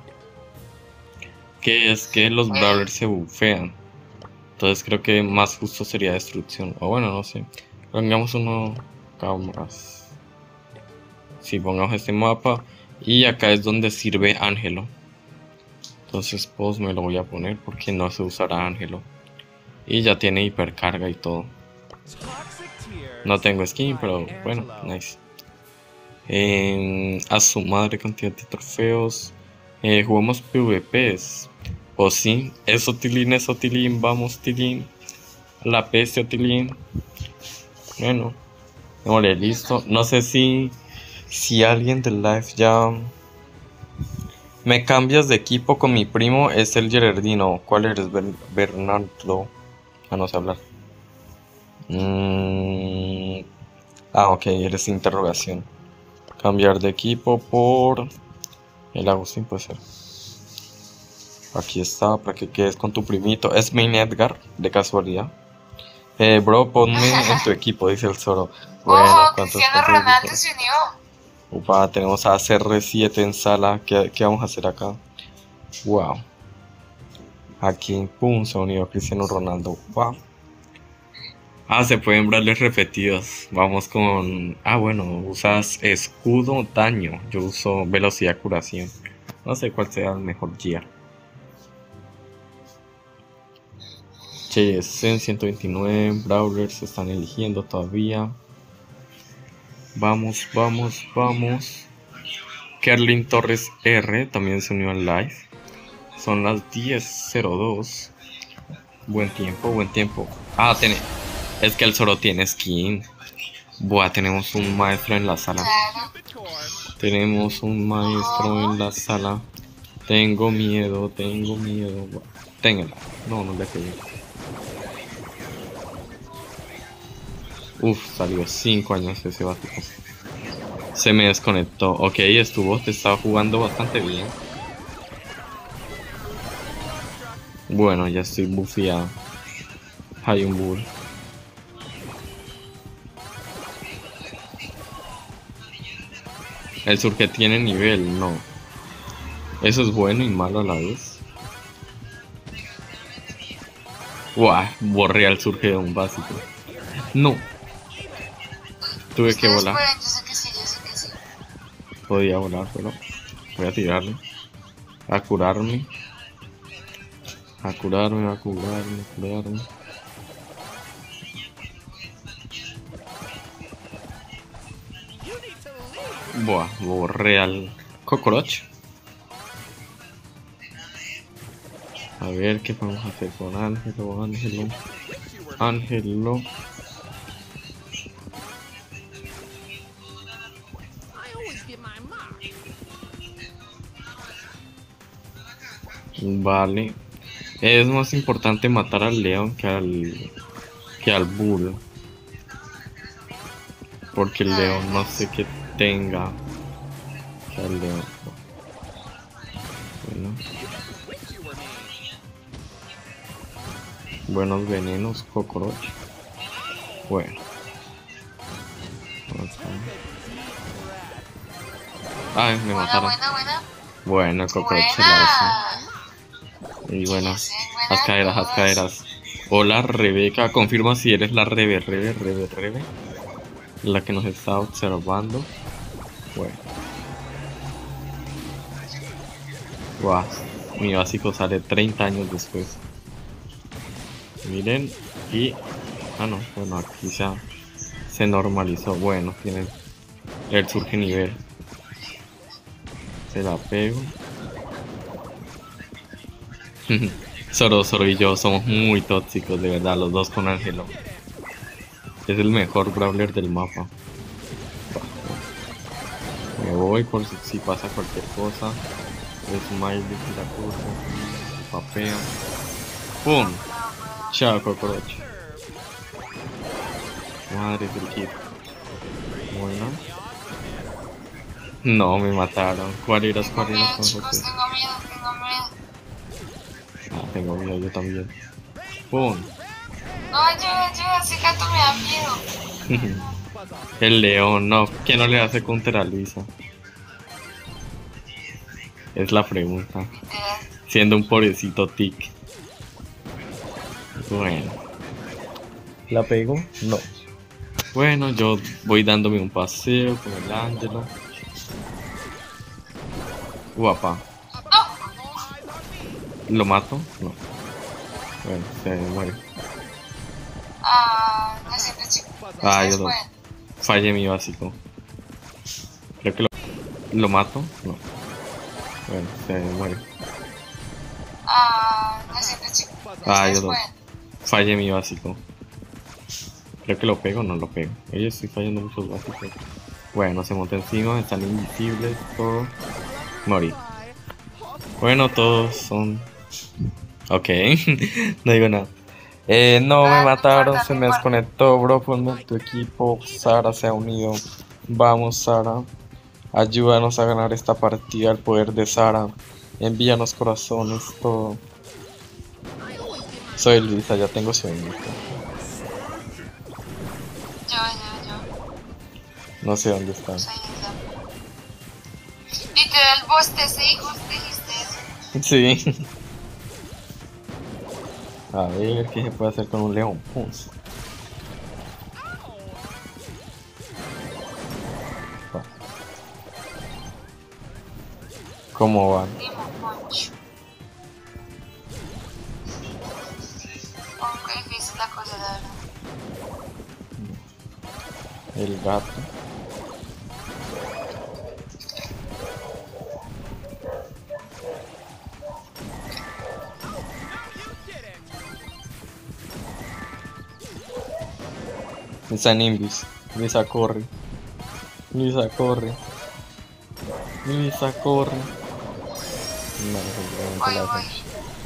Que es que los brawlers se bufean. Entonces creo que más justo sería destrucción. O bueno, no sé. Pongamos uno cámaras. Si sí, pongamos este mapa. Y acá es donde sirve Ángelo. Entonces pues me lo voy a poner porque no se usará Ángelo. Y ya tiene hipercarga y todo. No tengo skin, pero bueno, nice. Eh, a su madre cantidad de trofeos. Eh, jugamos PvPs. Pues sí, eso Tilín, eso Tilín, vamos Tilín. La peste Tilín. Bueno, Vale, listo. No sé si, si alguien del live ya... Me cambias de equipo con mi primo, es el Gerardino. ¿Cuál eres, Ber- Bernardo? Ah, no sé hablar. Mm, Ah, ok, eres interrogación. Cambiar de equipo por... El Agustín puede ser. Aquí está, para que quedes con tu primito. Es main Edgar, de casualidad. Eh, bro, ponme en tu equipo, dice el Zoro. Bueno, Ojo, ¿cuántos, Cristiano cuántos Ronaldo equipos? se unió. Upa, tenemos a C R siete en sala. ¿Qué, qué vamos a hacer acá? Wow. Aquí, pum, se unió Cristiano Ronaldo. Wow. Ah, se pueden brawlers repetidos. Vamos con... Ah, bueno, usas escudo, daño. Yo uso velocidad, curación. No sé cuál sea el mejor gear. Che, es en ciento veintinueve. Brawlers se están eligiendo todavía. Vamos, vamos, vamos. Kerlin Torres R también se unió al live. Son las diez cero dos. Buen tiempo, buen tiempo. Ah, tiene... Es que el Zoro tiene skin. Buah, tenemos un maestro en la sala. Claro. Tenemos un maestro en la sala. Tengo miedo, tengo miedo. Buah, téngala. No, no le pegué. Uf, salió cinco años ese básico. Se me desconectó. Ok, estuvo, te estaba jugando bastante bien. Bueno, ya estoy bufeado. Hay un bull. El surge tiene nivel, no. Eso es bueno y malo a la vez. Buah, borré al surge de un básico. No. Tuve que Ustedes volar. pueden, yo sé que sí, yo sé que sí. Podía volar, pero voy a tirarle. A curarme. A curarme, a curarme, a curarme. Buah, borré al cockroach. A ver qué podemos hacer con Ángelo, Ángelo, Ángelo. Vale. Es más importante matar al león que al que al bull. Porque el león no sé qué tenga. Que al león. Bueno. Buenos venenos, cockroach. Bueno. Ay, me Buena, mataron. buena, buena. Bueno, el cockroach se la hace. Buena. Y bueno, Sí, haz buena caderas, haz todas. caderas. Hola Rebeca, confirma si eres la Rebe, Rebe, Rebe, Rebe. La que nos está observando. Bueno. Guau, mi básico sale treinta años después. Miren, y... Ah, no, bueno, aquí ya se normalizó. Bueno, tienen el surge nivel. Se la pego. Zoro, Zoro y yo somos muy tóxicos, de verdad, los dos con Ángelo. Es el mejor brawler del mapa. Me voy por si, si pasa cualquier cosa. Smiley, tira cosas, papea. ¡Pum! Chao, cockroach. Madre del kit. Bueno. No, me mataron. ¿Cuál eras? Tengo ¿Cuál eras, miedo, Juan chicos, José? tengo miedo, tengo miedo. Ah, tengo miedo, yo también. ¡Pum! No, ayuda, ayuda, ese gato me da miedo. El león, no. ¿Quién no le hace counter a Luisa? Es la pregunta. Literal. Siendo un pobrecito tic. Bueno. ¿La pego? No. Bueno, yo voy dándome un paseo con el Ángelo. Guapa. ¿Lo mato? No. Bueno, se muere. Ah, lo siento, chicos. Ah, Ustedes yo no. pueden. Fallé mi básico. Creo que lo, ¿lo mato? No. Bueno, se muere. Ah, lo siento, chicos. Ah, Ustedes yo no. pueden. Fallé mi básico. Creo que lo pego o no lo pego. Oye, estoy fallando muchos básicos. Bueno, se monta encima, están invisibles, todo. Morir. Bueno, todos son... Ok, no digo nada. Eh, no me Ah, no mataron, importa, se no me importa. desconectó, bro. Ponme tu equipo. Sara se ha unido. Vamos, Sara. Ayúdanos a ganar esta partida. El poder de Sara. Envíanos corazones, todo. Soy Luisa, ya tengo sueño. Yo, yo, yo. No sé dónde están. Soy Isla. Literal, vos te sí, justo dijiste eso. Sí. A ver, ¿qué se puede hacer con un león? Pum. Va. ¿Cómo van? Primo Poncho. Oh, qué difícil la cosa, la verdad. El gato. Está en Invis. Luisa corre. Luisa corre. Luisa corre. No, seguramente Voy, la voy. hacen.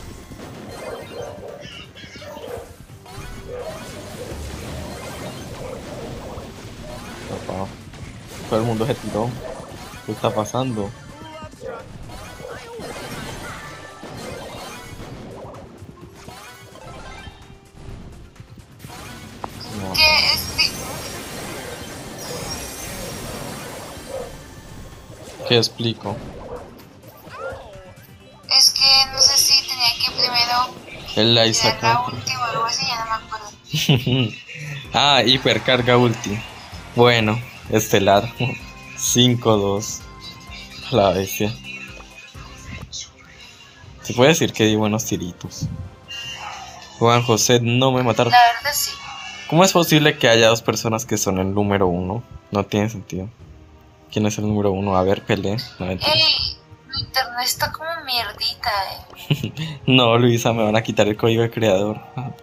Papá. Todo el mundo se tiró. ¿Qué está pasando? No. ¿Qué es? ¿Qué explico? Es que no sé si tenía que primero El la tirar saca. la última o algo así, ya no me acuerdo. Ah, hipercarga ulti. Bueno, estelar. cinco dos. La bestia. Se puede decir que di buenos tiritos. Juan José, no me mataron. La verdad sí. ¿Cómo es posible que haya dos personas que son el número uno? No tiene sentido. ¿Quién es el número uno? A ver, peleé. No, mentira. Ey, mi internet está como mierdita, eh. No, Luisa, me van a quitar el código de creador.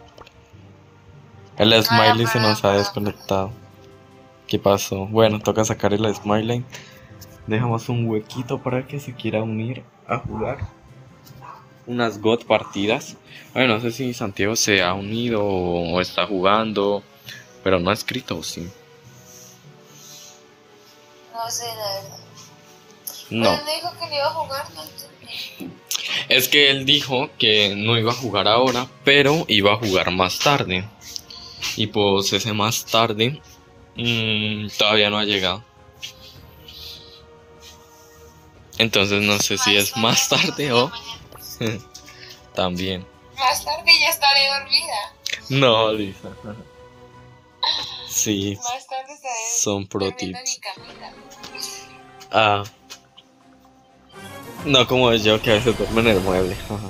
El smiley se nos ha desconectado. ¿Qué pasó? Bueno, toca sacar el smiley. Dejamos un huequito para que se quiera unir a jugar unas God partidas. Bueno, no sé si Santiago se ha unido o está jugando, pero no ha escrito, ¿o sí? No sé, la verdad. No. Pero me dijo que no iba a jugar, no entendí. Es que él dijo que no iba a jugar ahora, pero iba a jugar más tarde. Y pues ese más tarde mmm, todavía no ha llegado. Entonces no sé si es más tarde o también. Más tarde ya estaré dormida. No, Lisa. Sí, Más tarde estaré son pro durmiendo en tips. mi camita. Ah, no como yo que a veces duermo en el mueble. Ajá.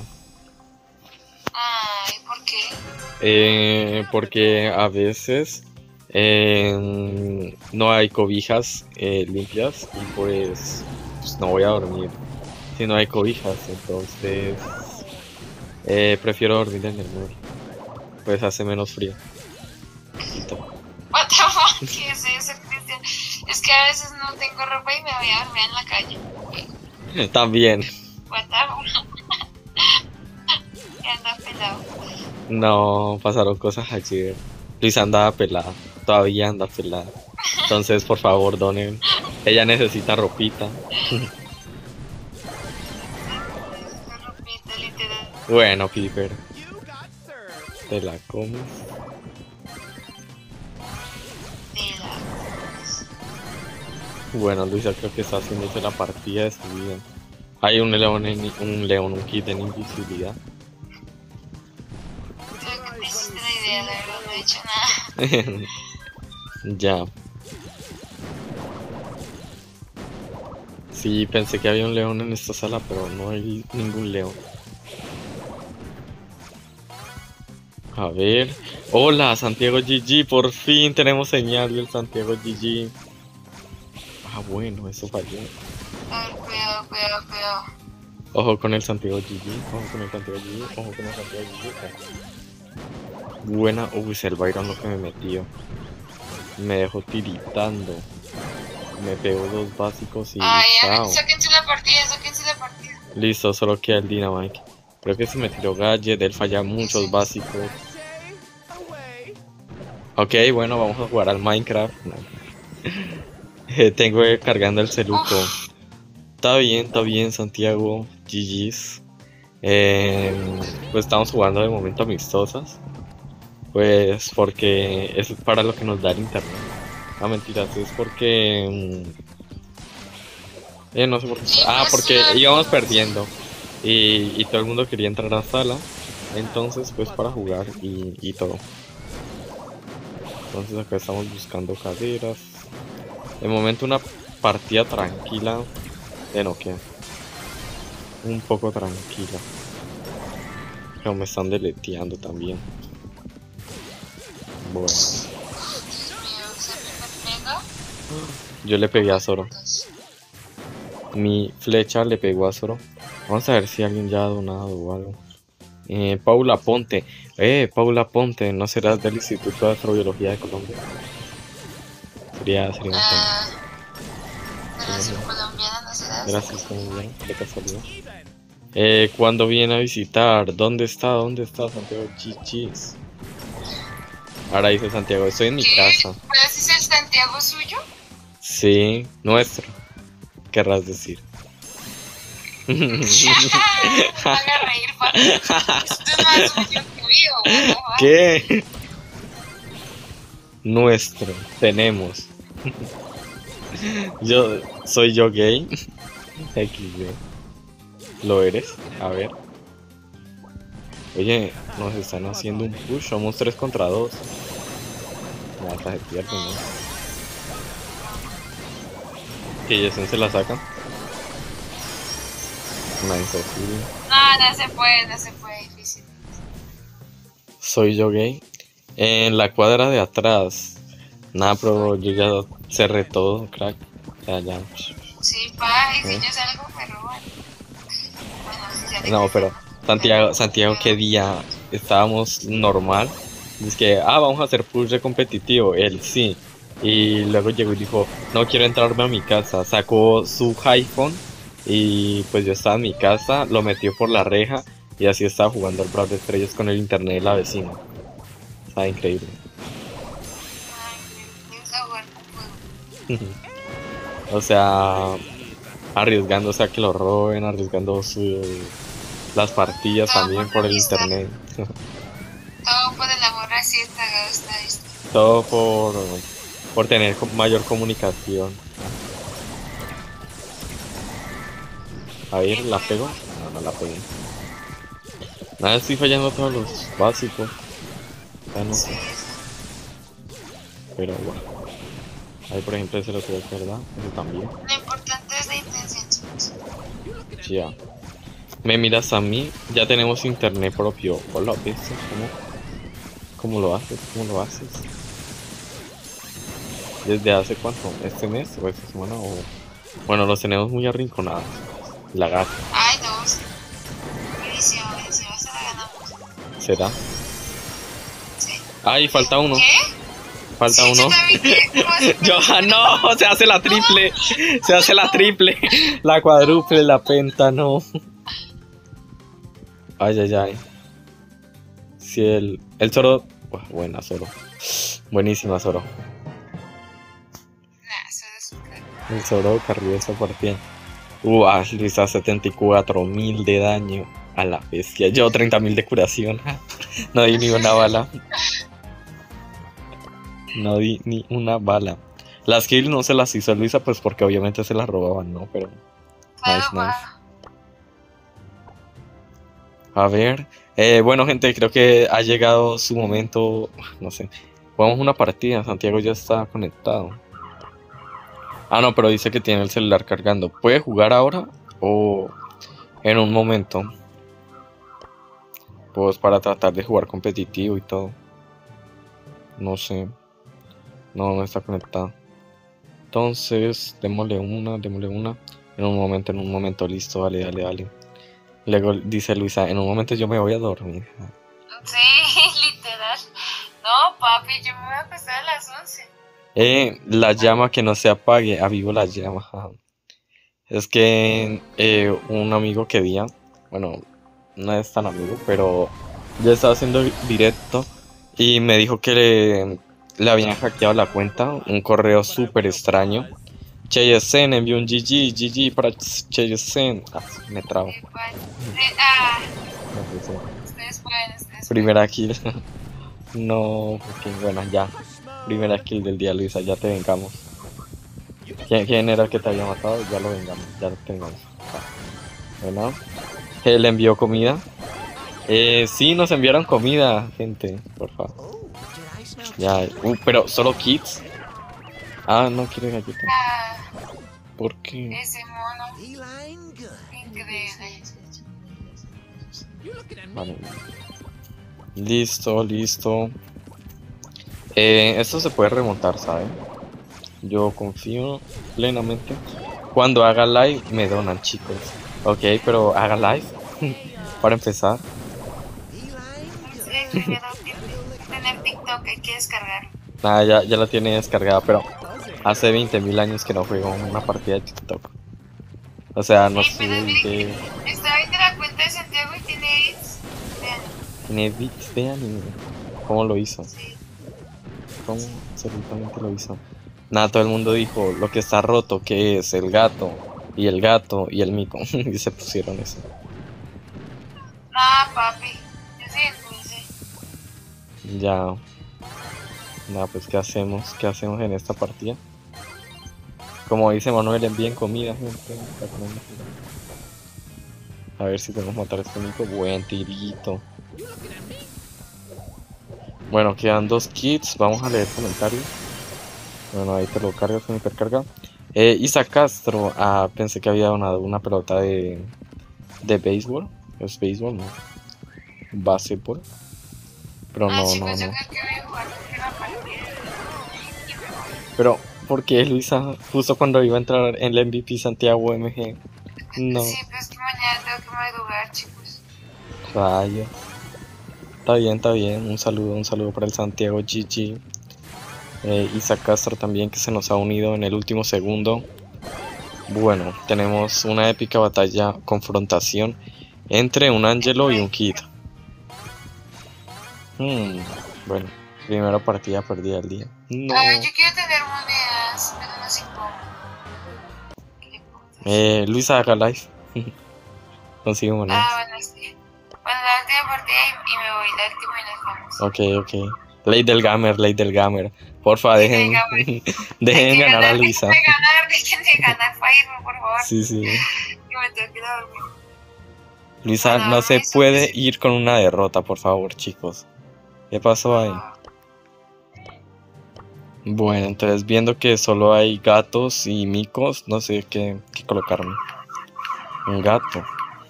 Ay, ¿por qué? Eh, porque a veces eh, no hay cobijas eh, limpias y pues, pues no voy a dormir si no hay cobijas, entonces eh, prefiero dormir en el mueble, pues hace menos frío. What the fuck, ¿qué es eso, Cristian? Es que a veces no tengo ropa y me voy a dormir en la calle. También, What the fuck. ¿Qué anda pelado? no pasaron cosas ayer. Luisa andaba pelada, todavía anda pelada. Entonces, por favor, donen. Ella necesita ropita. Esta ropita, literal. Bueno, Piper, te la comes. Tela. Bueno, Luisa creo que está haciéndose la partida de su vida. Hay un león, en, un león, un kit en invisibilidad. Creo que te hiciste la idea, la verdad, no he hecho nada. Ya. Sí, pensé que había un león en esta sala, pero no hay ningún león. A ver. Hola, Santiago G G. Por fin tenemos señal del Santiago G G. Ah, bueno, eso falló. A ver, cuidado, cuidado, cuidado. Ojo con el Santiago G G. Ojo con el Santiago G G. Ojo con el Santiago G G. Buena. Uy, el Byron lo que me metió. Me dejó tiritando. Me pegó dos básicos y Ay, chao. sáquense la partida, sáquense la partida. Listo, solo queda el Dynamite. Creo que se me tiró Gadget, él falla muchos básicos. Ok, bueno, vamos a jugar al Minecraft. No. Eh, Tengo eh, cargando el celuco. Está bien, está bien, Santiago. G G's. Eh, pues estamos jugando de momento amistosas. Pues porque es para lo que nos da el internet. No, mentiras, es porque... mm, eh, no sé por qué. Ah, porque íbamos perdiendo. Y, y todo el mundo quería entrar a la sala. Entonces, pues para jugar y, y todo. Entonces acá estamos buscando caderas. De momento una partida tranquila. De Nokia. Un poco tranquila. Pero me están deleteando también. Bueno. Dios mío, se me pega. Yo le pegué a Zoro. Mi flecha le pegó a Zoro. Vamos a ver si alguien ya ha donado o algo. Eh, Paula Ponte. Eh, Paula Ponte. ¿No serás del Instituto de Astrobiología de Colombia? Sería, sería un tema. Ah, pero si colombiana no se da. Gracias, muy bien. De casualidad. Eh, ¿cuándo viene a visitar? ¿Dónde está? ¿Dónde está Santiago? Chichis. Ahora dice Santiago, estoy en mi ¿Qué? casa. ¿Pero ese es el Santiago suyo? Sí, nuestro. Querrás decir. No me haga reír, papi. Esto es más suyo que mío, what the fuck. ¿Qué? Nuestro. Tenemos. Yo soy yo gay. equis de. ¿Lo eres? A ver. Oye, nos están haciendo un push. Somos tres contra dos. Ya está de pierde, ¿no? Que Jason se la sacan. No, imposible. No, no se puede, no se puede, difícil. Soy yo gay. En la cuadra de atrás. Nada, pero yo ya cerré todo, crack. Ya, ya. Sí, pa, y si ¿Eh? yo salgo, pero bueno. Bueno, si sale No, que- pero Santiago, Santiago, ¿qué día estábamos normal? Es que, ah, vamos a hacer push de competitivo. Él sí. Y luego llegó y dijo, no quiero entrarme a mi casa. Sacó su iPhone y pues yo estaba en mi casa, lo metió por la reja y así estaba jugando al Brawl de Estrellas con el internet de la vecina. Estaba increíble. Ay, me gusta jugar con fuego. O sea, arriesgándose a que lo roben, arriesgando su, las partidas Todo también por por la el amistad. internet. Todo por el amor así entregado está esto. Todo por, por tener co- mayor comunicación. A ver, ¿la pego? No, no la pegué. Nada, estoy fallando todos los básicos. Ya no sé. Pero bueno. Ahí por ejemplo ese lo creo que verdad. Ese también. Lo importante es la intención, chicos. Ya. Me miras a mí, ya tenemos internet propio. Hola, ¿viste? ¿Cómo, cómo lo haces? ¿Cómo lo haces? ¿Desde hace cuánto? ¿Este mes o esta semana? O... Bueno, los tenemos muy arrinconados. La gata. Ay, no. Buenísimo, buenísimo. Esta la ganamos. ¿Será? Sí. Ay, falta uno. ¿Qué? Falta Sí, uno. yo también quiero- ¿cómo así? Yo, ah, no, se hace la triple. Se hace la triple. La cuádruple, la penta, no. Ay, ay, ay. Si el. El Zoro. Buah, buena, Zoro. Buenísima, Zoro. Nah, eso es súper. El Zoro carrió esa partida. Uh, Ashley está a setenta y cuatro mil de daño. A la bestia. Yo treinta mil de curación. No di ni una bala. No di ni una bala. Las kills no se las hizo Luisa, pues porque obviamente se las robaban, ¿no? Pero. Claro, Nice, nice. pa. A ver. Eh, bueno, gente, creo que ha llegado su momento. No sé. Jugamos una partida. Santiago ya está conectado. Ah, no, pero dice que tiene el celular cargando. ¿Puede jugar ahora o en un momento? Pues para tratar de jugar competitivo y todo. No sé. No, no está conectado. Entonces, démosle una, démosle una. En un momento, en un momento, listo, dale, dale, dale. Luego dice Luisa, en un momento yo me voy a dormir. Sí, literal. No, papi, yo me voy a acostar a las once. Eh, la llama que no se apague, avivo la llama. Ajá. Es que eh, un amigo que día, bueno, no es tan amigo, pero ya estaba haciendo directo y me dijo que le, le habían hackeado la cuenta, un correo súper extraño. Cheyesen envió un G G, G G para Cheyesen. Ah, me trabo. Eh, pues, eh, ah, No puede ser. ustedes pueden, ustedes pueden. Primera kill. No, porque bueno, ya. Primera kill del día, Luisa, ya te vengamos. ¿Quién, quién era el que te había matado? Ya lo vengamos, ya lo tengamos. Bueno, él envió comida. Eh, sí, nos enviaron comida, gente, por favor. Oh, did I smell Ya, uh, pero solo kits. Ah, no quiere galleta. Ah, ¿Por qué? ese mono, feline good? increíble. Vale. Listo, listo. Eh, esto se puede remontar, ¿saben? Yo confío plenamente. Cuando haga live me donan, chicos. Ok, pero haga live. Para empezar. Feline Sí, primero tener TikTok, hay que descargar. Nada, ya, ya la tiene descargada, pero hace veinte mil años que no juego una partida de TikTok. O sea, no Ey, sé pero miren qué. que está viendo la cuenta de Santiago y tiene edits. Vean, Tiene bits de anime. ¿Cómo lo hizo? sí. ¿Cómo absolutamente lo hizo? Nada, todo el mundo dijo lo que está roto, que es el gato, y el gato, y el mico. Y se pusieron eso. No, papi, yo soy el dulce. Ya. Nada, pues ¿qué hacemos? ¿Qué hacemos en esta partida? Como dice Manuel, envíen comida, gente. A ver si podemos matar a este mico. Buen tirito. Bueno, quedan dos kits. Vamos a leer comentarios. Bueno, ahí te lo cargas con hipercarga. Eh, Isa Castro. Ah, pensé que había donado una pelota de, de béisbol. ¿Es béisbol? No. Básquetbol. Pero Ah, no, no, chicos, yo no. creo que voy a jugar una partida y me voy. Pero, ¿por qué Luisa? Justo cuando iba a entrar en el M V P Santiago M G. No, Sí, pues que mañana tengo que madrugar, chicos. rayos. Está bien, está bien. Un saludo, un saludo para el Santiago G G. Eh, Isa Castro también, que se nos ha unido en el último segundo. Bueno, tenemos una épica batalla, confrontación entre un Angelo y un Kid. Hmm, bueno, primera partida perdida del día. No. A ver, yo quiero tener monedas, pero no sé cómo. ¿Qué putas? Eh, Luisa, haga live. Consigue monedas. Ah, bueno, sí. Bueno, la última partida y, y me voy, la última y nos vamos. Ok, ok. Ley del gamer, ley del gamer. Porfa, Ley dejen, del gamer. dejen Hay que ganar a ganar, Luisa. Hay que ganar, dejen de ganar para irme, por favor. Sí, sí. Que me tengo que ir a dormir. Luisa, Bueno, no se eso puede sí. ir con una derrota, por favor, chicos. ¿Qué pasó ahí? Bueno, entonces viendo que solo hay gatos y micos, no sé qué, qué colocarme. Un gato.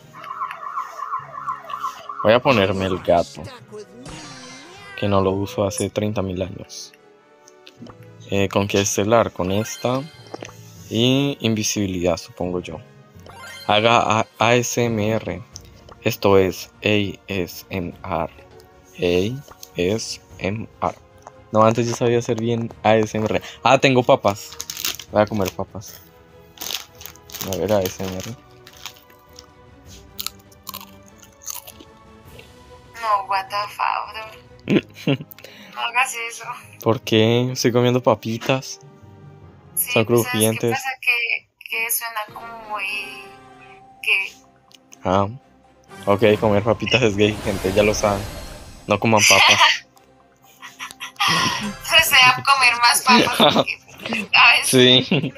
Voy a ponerme el gato, stuck with me. que no lo uso hace treinta mil años. Eh, con qué estelar, con esta. Y invisibilidad, supongo yo. Haga A- ASMR. Esto es A S M R. A S M R. No, antes yo sabía hacer bien A S M R. Ah, tengo papas. Voy a comer papas. A ver, A S M R. No, what the fuck, bro. No hagas eso. ¿Por qué? Estoy comiendo papitas. Sí, Son pues, ¿sabes crujientes. qué pasa? Que, que suena como muy... que... Ah, ok, comer papitas es gay, gente, ya lo saben. No coman papas. Desea comer más papas porque... ¿sabes? Sí.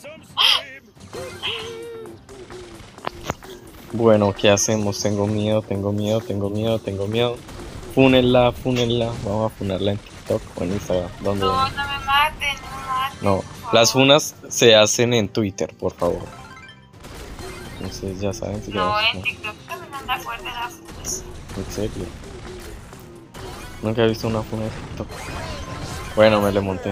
Bueno, ¿qué hacemos? Tengo miedo, tengo miedo, tengo miedo, tengo miedo. Fúnenla, fúnenla. Vamos a funarla en TikTok o en Instagram. ¿Dónde? No, no me maten, no me maten. No, por favor. las funas se hacen en Twitter, por favor. Entonces ya saben si No, queremos- en TikTok también anda fuerte la funas. ¿En serio? Nunca he visto una funa de TikTok. Bueno, me le monté.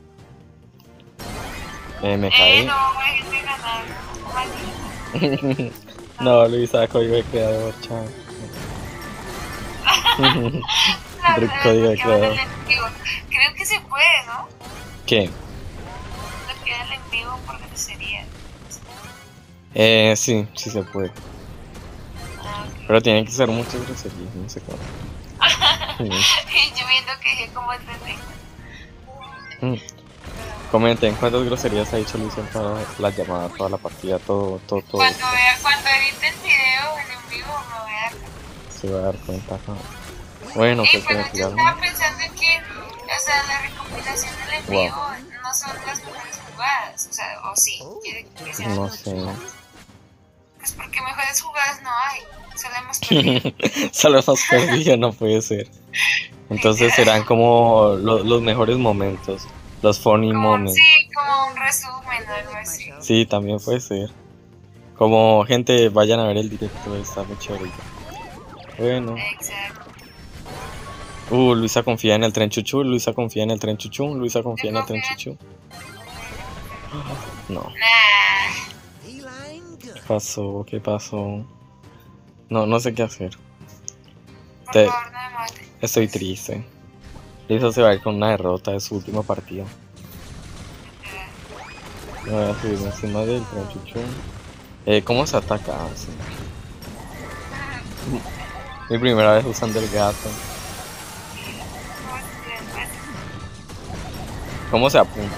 Eh, me Eh, caí. no, dejen de ganar. Maldito. No, Luisa, código de creador, chao. No, Rico día, claro. Creo que se puede, ¿no? ¿Qué? Bloquear el en vivo por grosería. Eh, sí, sí se puede. Ah, ok. Pero tienen que ser muchas groserías, no sé cómo. Y yo viendo que dije como entendí. Mm. Comenten cuántas groserías ha dicho Luis en toda la llamada, toda la partida, todo, todo, todo. Cuando vea, cuando edite el video en en vivo me voy a dar cuenta. Se va a dar cuenta. ¿No? Bueno, Y que pues se yo me estaba pensando en que, o sea, la recopilación del en Wow. vivo no son las mejores jugadas, o sea, o sí, quiere que sean No las sé. mejores jugadas. Pues porque mejores jugadas no hay, solo hemos perdido. Solo hemos perdido, no puede ser. Entonces serán como lo- los mejores momentos, los funny Como, moments. sí, como un resumen o algo así. Sí, también puede ser. Como gente, vayan a ver el directo, está muy chévere. Bueno. Exacto. Uh, Luisa confía en el tren chuchu, Luisa confía en el tren chuchu, Luisa confía en el tren confío. chuchu. No. Nah. Feline ¿Qué good. pasó? ¿Qué pasó? No, no sé qué hacer. Por Te- favor, no me mate. Estoy triste. Luisa se va a ir con una derrota de su última partida. Me voy a subir encima del tren chuchu. Eh, ¿cómo se ataca? Ah, sí. Mi primera vez usando el gato. ¿Cómo se apunta?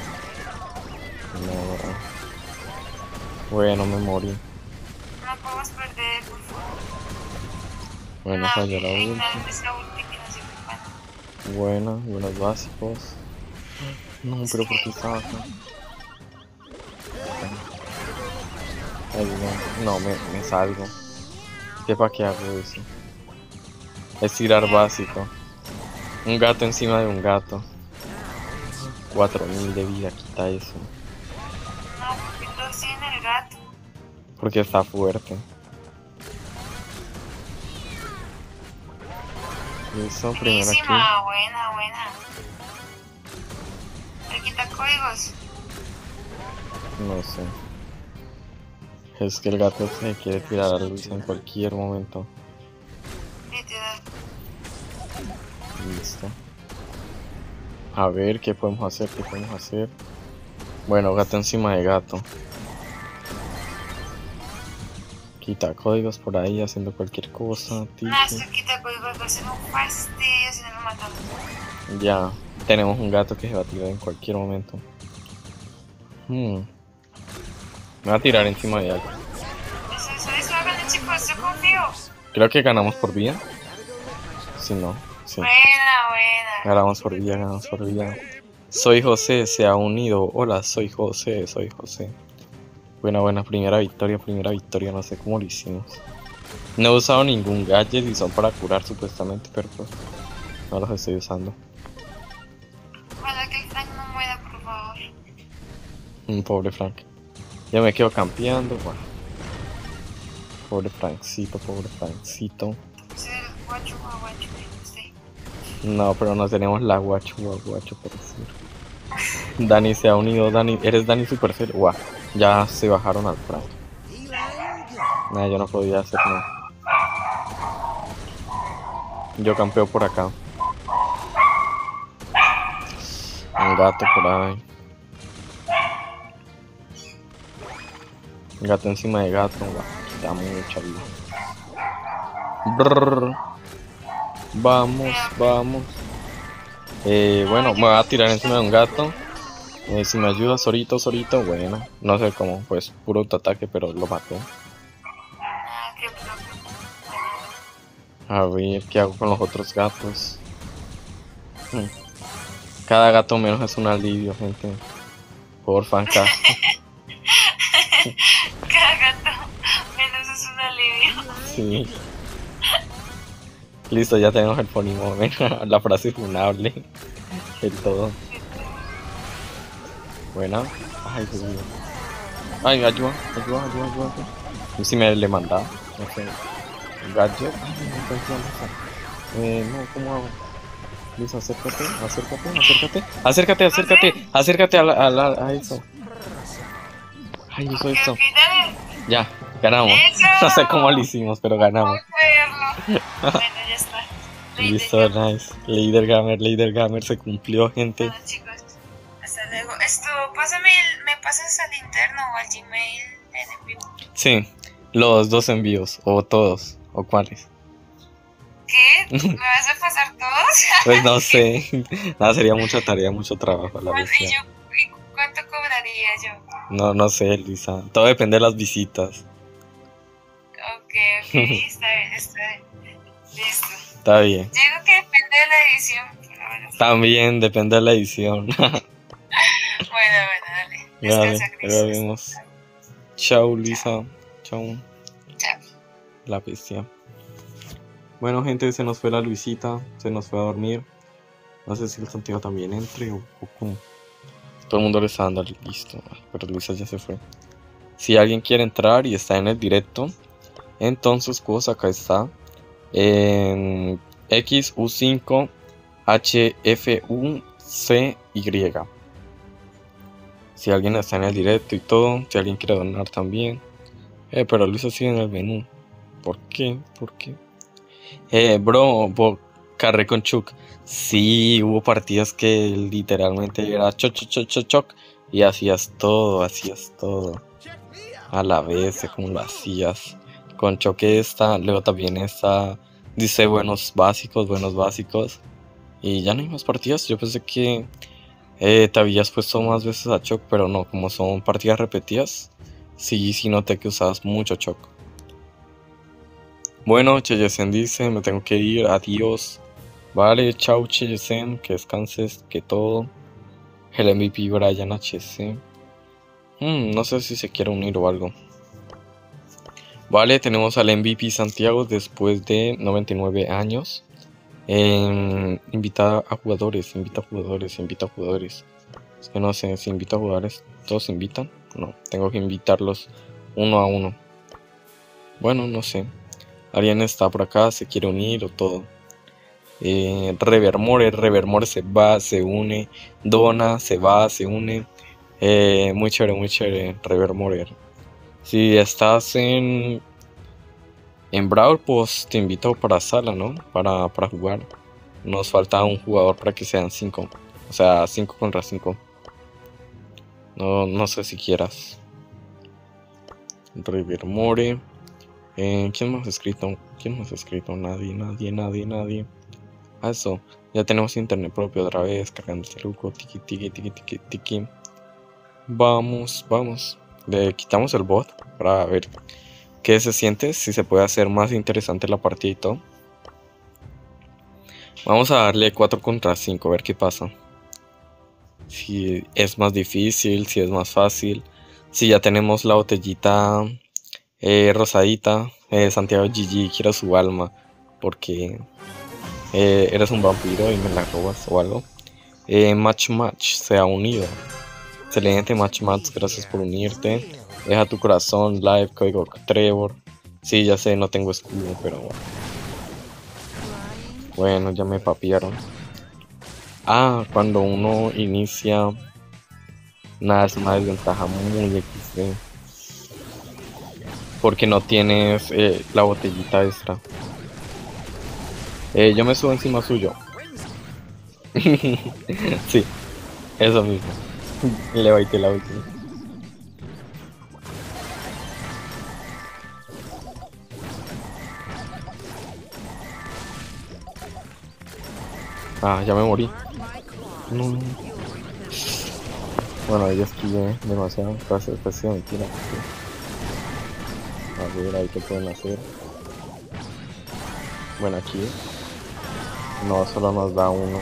No, ¿verdad? Bueno, me morí. No podemos perder, por favor. Bueno, No, falló la ulti. ignoren esa ulti que no sirve para nada. Buena, buenos básicos. No, pero ¿por qué estaba acá? Ahí no, no, me, me salgo. ¿Qué para qué hago eso? Es tirar básico. Un gato encima de un gato. cuatro mil de vida, quita eso. No, porque todos tienen el gato. Porque está fuerte. Listo, primero aquí. Buenísima, buena, buena. ¿Le quita códigos? No sé. Es que el gato se quiere tirar a Luisa en cualquier momento. Literal. Listo. A ver, ¿qué podemos hacer? ¿Qué podemos hacer? Bueno, gato encima de gato. Quita códigos por ahí haciendo cualquier cosa. Tiki. No, esto quita códigos va a ser un fastidio si no lo matamos. Ya, tenemos un gato que se va a tirar en cualquier momento. Hmm. Me va a tirar encima de algo. Eso, eso, eso, háganlo, chicos, yo confío. Creo que ganamos por vida. Si no, sí. Buena, buena. Ganamos por vida, ganamos por vida. Soy José, se ha unido. Hola, soy José, soy José. Buena, buena, primera victoria, primera victoria. No sé cómo lo hicimos. No he usado ningún gadget y son para curar supuestamente, pero pues no los estoy usando. Ojalá que el Frank no muera, por favor. Un pobre Frank. Ya me quedo campeando. Bueno. Pobre Frankcito, pobre Frankcito. Es el guacho, guacho, sí. No, pero no tenemos la guacho, guacho, guacho, por decir. Dani se ha unido, Dani. ¿Eres Dani Supercell? Guau, ya se bajaron al Frank. Feline good. Nada, yo no podía hacer nada. Yo campeo por acá. Un gato por ahí. Gato encima de gato. Guau, da mucha vida. Brrr. Vamos, vamos. Eh, bueno, me voy a tirar encima de un gato. Eh, si me ayuda, Sorito, Sorito, bueno. No sé cómo, pues puro autoataque, pero lo maté. Ah, qué propio. A ver, ¿qué hago con los otros gatos? Hmm. Cada gato menos es un alivio, gente. Porfa, acá. Cada gato menos es un alivio. Sí. Listo, ya tenemos el fonimo. La frase funable. El todo. Buena. Ay, Dios mío. Ay, ayuda, ayuda, ayuda, ayuda. Y si me le mandaba. No sé. Gadget. Ay, no estoy haciendo eso. Eh, no, ¿cómo hago? Listo, acércate, acércate, acércate. Acércate, acércate, acércate a, la, a, la, a eso. Ay, hizo Ok, esto. ok, dale. Ya, ganamos. ¡Eso! No sé cómo lo hicimos, pero ganamos. Puedo verlo. Bueno, ya está. Listo, nice. Leader Gamer, Leader Gamer se cumplió, gente. Bueno, chicos, hasta luego. Esto, pásame el, me pasas al interno o al Gmail en el vivo. Sí, los dos envíos, o todos, o cuáles. ¿Qué? ¿Me vas a pasar todos? Pues no sé. Nada, sería mucha tarea, mucho trabajo a la Bueno, vez. ¿y yo y cuánto cobraría yo? No, no sé, Luisa. Todo depende de las visitas. Ok, ok, está bien, está bien. Listo. Está bien. Yo digo que depende de la edición, pero bueno. También depende de la edición. Bueno, bueno, dale. Dale, Descansa, Cris. lo vemos. Chao, Luisa. Chao. Chao. La bestia. Bueno, gente, se nos fue la Luisita. Se nos fue a dormir. No sé si el Santiago también entre o, o cómo. Todo el mundo le está dando listo. Pero Luisa ya se fue. Si alguien quiere entrar y está en el directo, entonces pues acá está. En X U cinco H F U C Y. Si alguien está en el directo y todo, si alguien quiere donar también. Eh, pero Luisa sigue en el menú. ¿Por qué? ¿Por qué? Eh, bro, bo, carré con Chuck. Sí, hubo partidas que literalmente era choc, choc, choc, choc, choc. Y hacías todo, hacías todo. A la vez, como lo hacías. Con choque está, luego también está. Dice buenos básicos, buenos básicos. Y ya no hay más partidas. Yo pensé que eh, te habías puesto más veces a Choc, pero no, como son partidas repetidas. Sí, sí noté que usabas mucho Choc. Bueno, Cheyesen dice, me tengo que ir, adiós. Vale, chao Cheyesen, que descanses, que todo. El M V P Brian H C. Hmm, no sé si se quiere unir o algo. Vale, tenemos al M V P Santiago después de noventa y nueve años. Eh, invita a jugadores, invita a jugadores, invita a jugadores. Es que no sé si invita a jugadores, ¿todos invitan? No, tengo que invitarlos uno a uno. Bueno, no sé. ¿Alguien está por acá? ¿Se quiere unir o todo? Eh, Revermore, Revermore se va, se une. Dona se va, se une. Eh, muy chévere, muy chévere, Revermore. Si estás en en Brawl, pues te invito para sala, ¿no? Para, para jugar. Nos falta un jugador para que sean cinco. O sea, cinco contra cinco. No, no sé si quieras. Revermore. Eh, ¿Quién más ha escrito? ¿Quién más ha escrito? Nadie, nadie, nadie, nadie. Ah, eso. Ya tenemos internet propio otra vez. Cargando el truco. Tiki, tiki, tiki, tiki, tiki. Vamos, vamos. Le quitamos el bot para ver qué se siente, si se puede hacer más interesante la partida y todo. Vamos a darle cuatro contra cinco, a ver qué pasa. Si es más difícil, si es más fácil. Si ya tenemos la botellita eh, rosadita. Eh, Santiago G G, quiero su alma. Porque eh, eres un vampiro y me la robas o algo. Eh, match Match se ha unido. Excelente Match Match, gracias por unirte. Deja tu corazón, live, código Trevor. Sí, ya sé, no tengo escudo, pero bueno. Bueno, ya me papiaron. Ah, cuando uno inicia. Nada, es una desventaja muy equis de. Porque no tienes eh, la botellita extra. Eh, yo me subo encima suyo. Sí, eso mismo. Le baité la última. Ah, ya me morí. No. Bueno, yo esquivé demasiado. Parece que sí, mentira. A ver, ahí qué pueden hacer. Bueno, aquí. No, solo nos da uno.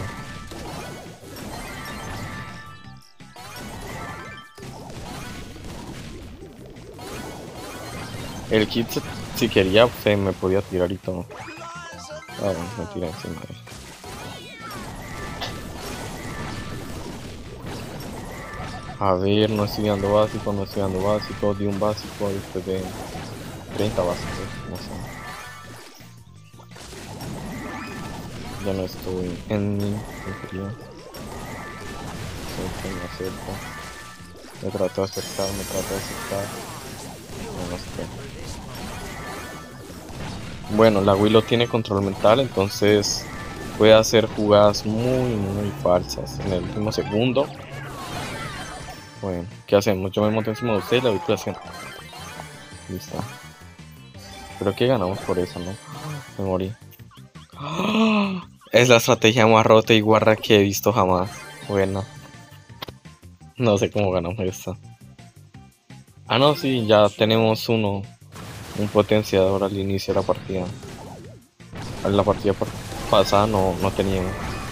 El kit, si quería, se me podía tirar y todo. Ah, bueno, me tiré encima de él. A ver, no estoy dando básico, no estoy dando básico, di un básico después de treinta básicos, no sé. Ya no estoy en mi interior. Estoy me acerco. Me trato de acercar, me trato de acercar. No, no sé. Bueno, la Willow tiene control mental, entonces puede hacer jugadas muy, muy falsas en el último segundo. Bueno, ¿qué hacemos? Yo me monto encima de usted y la doy curación. Listo. Creo que ganamos por eso, ¿no? Me morí. Es la estrategia más rota y guarra que he visto jamás. Bueno. No sé cómo ganamos esto. Ah, no, sí, ya tenemos uno. Un potenciador al inicio de la partida. En la partida pasada no, no teníamos.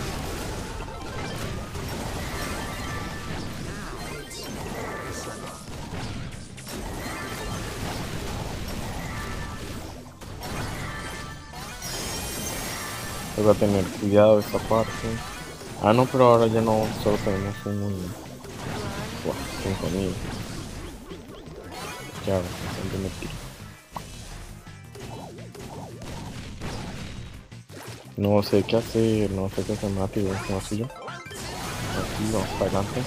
Tengo que tener cuidado de esta parte. Ah, no, pero ahora ya no, solo tenemos un... Wow, cinco mil. Ya, ¿dónde me tiro? No sé qué hacer, no sé qué hacer, me tiro encima suyo. Aquí, vamos para adelante.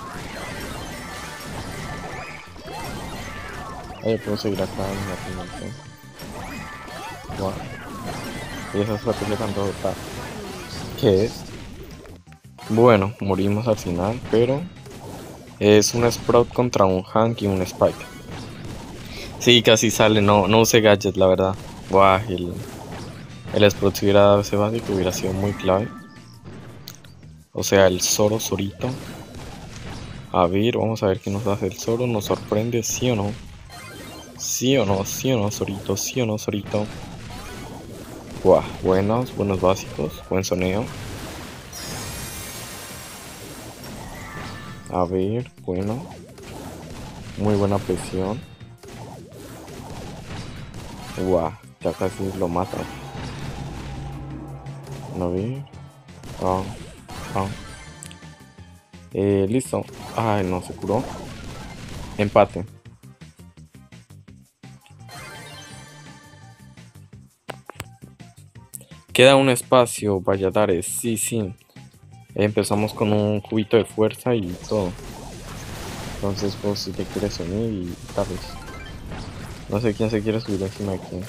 Ahí puedo seguir acá en la final. Wow. Y esa estrategia tan rota. ¿Qué es? Bueno, morimos al final, pero es un Sprout contra un Hank y un Spike. Sí, casi sale, no, no use gadget, la verdad. Buah, el, el Sprout si hubiera dado ese básico hubiera sido muy clave. O sea, el Zoro, Zorito. A ver, vamos a ver qué nos hace el Zoro. ¿Nos sorprende, sí o no? Sí o no, sí o no, Zorito, sí o no, Zorito. Buah, buenos, buenos básicos, buen soneo. A ver, bueno. Muy buena presión. Guau, ya casi lo mata. A ver. Ah, ah. Eh, listo. Ay, no, se curó. Empate. Queda un espacio, Valladares. Sí, sí. Empezamos con un cubito de fuerza y todo. Entonces, pues, si te quieres unir y tal vez. No sé quién se quiere subir encima de quién.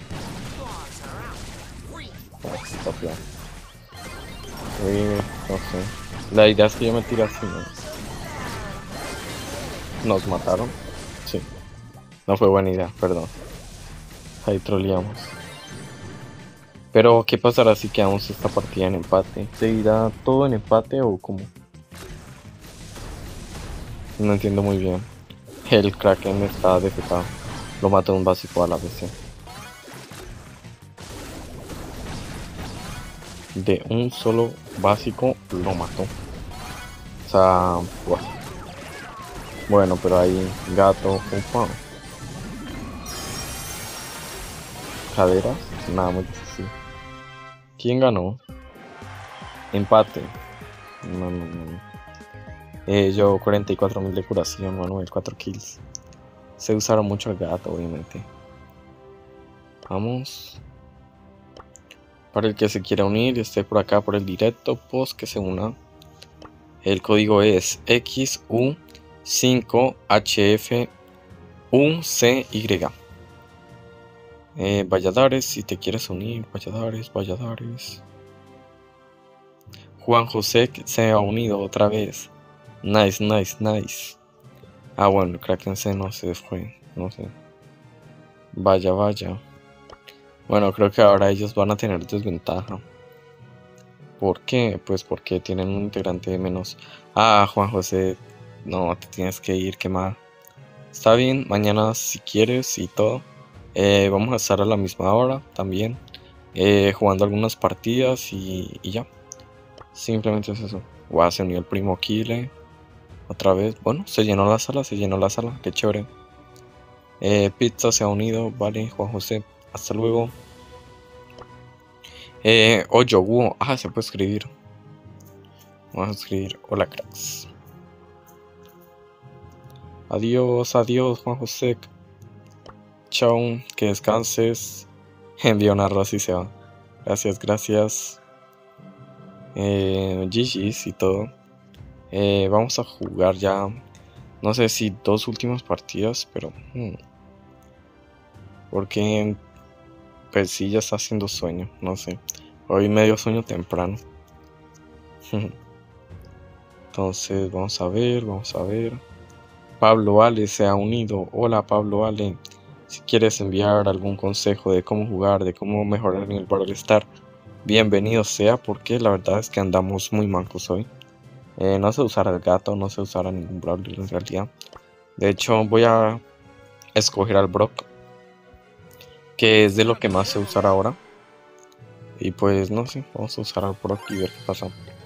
Ah, está feo. Eh, no sé. La idea es que yo me tire así, ¿no? Nos mataron. Sí. No fue buena idea, perdón. Ahí troleamos. Pero, ¿qué pasará si quedamos esta partida en empate? ¿Seguirá todo en empate o cómo? No entiendo muy bien. El Kraken está defecado. Lo mató un básico a la vez. De un solo básico lo mató. O sea, bueno. Bueno, pero ahí gato, ufa. Caderas, nada muy difícil. ¿Quién ganó? Empate. No, no, no. Eh, yo cuarenta y cuatro mil de curación, Manuel, cuatro kills. Se usaron mucho el gato, obviamente. Vamos. Para el que se quiera unir, esté por acá por el directo, pues que se una. El código es X U cinco H F U C Y. Eh, Valladares, si te quieres unir, Valladares, Valladares. Juan José se ha unido otra vez. Nice, nice, nice. Ah, bueno, Kraken se no se fue, no sé. Vaya, vaya. Bueno, creo que ahora ellos van a tener desventaja. ¿Por qué? Pues porque tienen un integrante de menos. Ah, Juan José, no, te tienes que ir, qué mal. Está bien, mañana si quieres y todo. Eh, vamos a estar a la misma hora también. Eh, jugando algunas partidas y, y ya. Simplemente es eso. Guau, se unió el primo Kile. Otra vez. Bueno, se llenó la sala, se llenó la sala. Qué chévere. Eh, Pizza se ha unido. Vale, Juan José. Hasta luego. Eh, Oyogu. Ah, se puede escribir. Vamos a escribir. Hola, cracks. Adiós, adiós, Juan José. Chao, que descanses. Envió una rosa y se va. Gracias, gracias. Eh, G G's y todo. Eh, vamos a jugar ya. No sé si dos últimas partidas, pero. Hmm, porque. Pues sí, ya está haciendo sueño. No sé. Hoy medio sueño temprano. Entonces, vamos a ver, vamos a ver. Pablo Ale se ha unido. Hola, Pablo Ale. Si quieres enviar algún consejo de cómo jugar, de cómo mejorar en el Brawl Star, bienvenido sea, porque la verdad es que andamos muy mancos hoy. Eh, no sé usar al gato, no sé usar a ningún Brawler en realidad. De hecho, voy a escoger al Brock, que es de lo que más sé usar ahora. Y pues no sé, vamos a usar al Brock y ver qué pasa.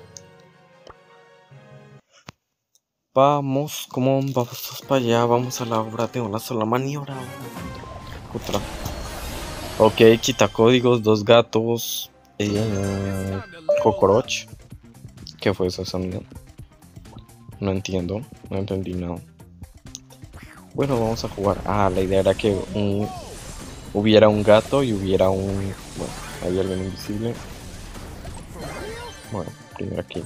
Vamos, como vamos para allá, vamos a la obra de una sola maniobra. Otra. Ok, quita códigos, dos gatos, eh, Cocoroch. ¿Qué fue eso, sonido? No entiendo, no entendí nada. Bueno, vamos a jugar. Ah, la idea era que un, hubiera un gato y hubiera un... Bueno, hay alguien invisible. Bueno, primero aquí.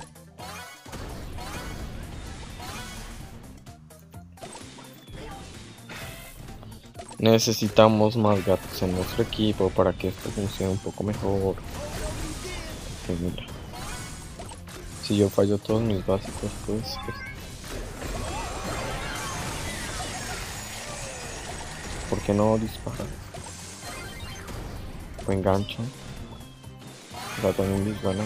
Necesitamos más gatos en nuestro equipo para que esto funcione un poco mejor. Ok, mira. Si yo fallo todos mis básicos, pues... pues ¿por qué no disparar? O engancho. Gato en invisible.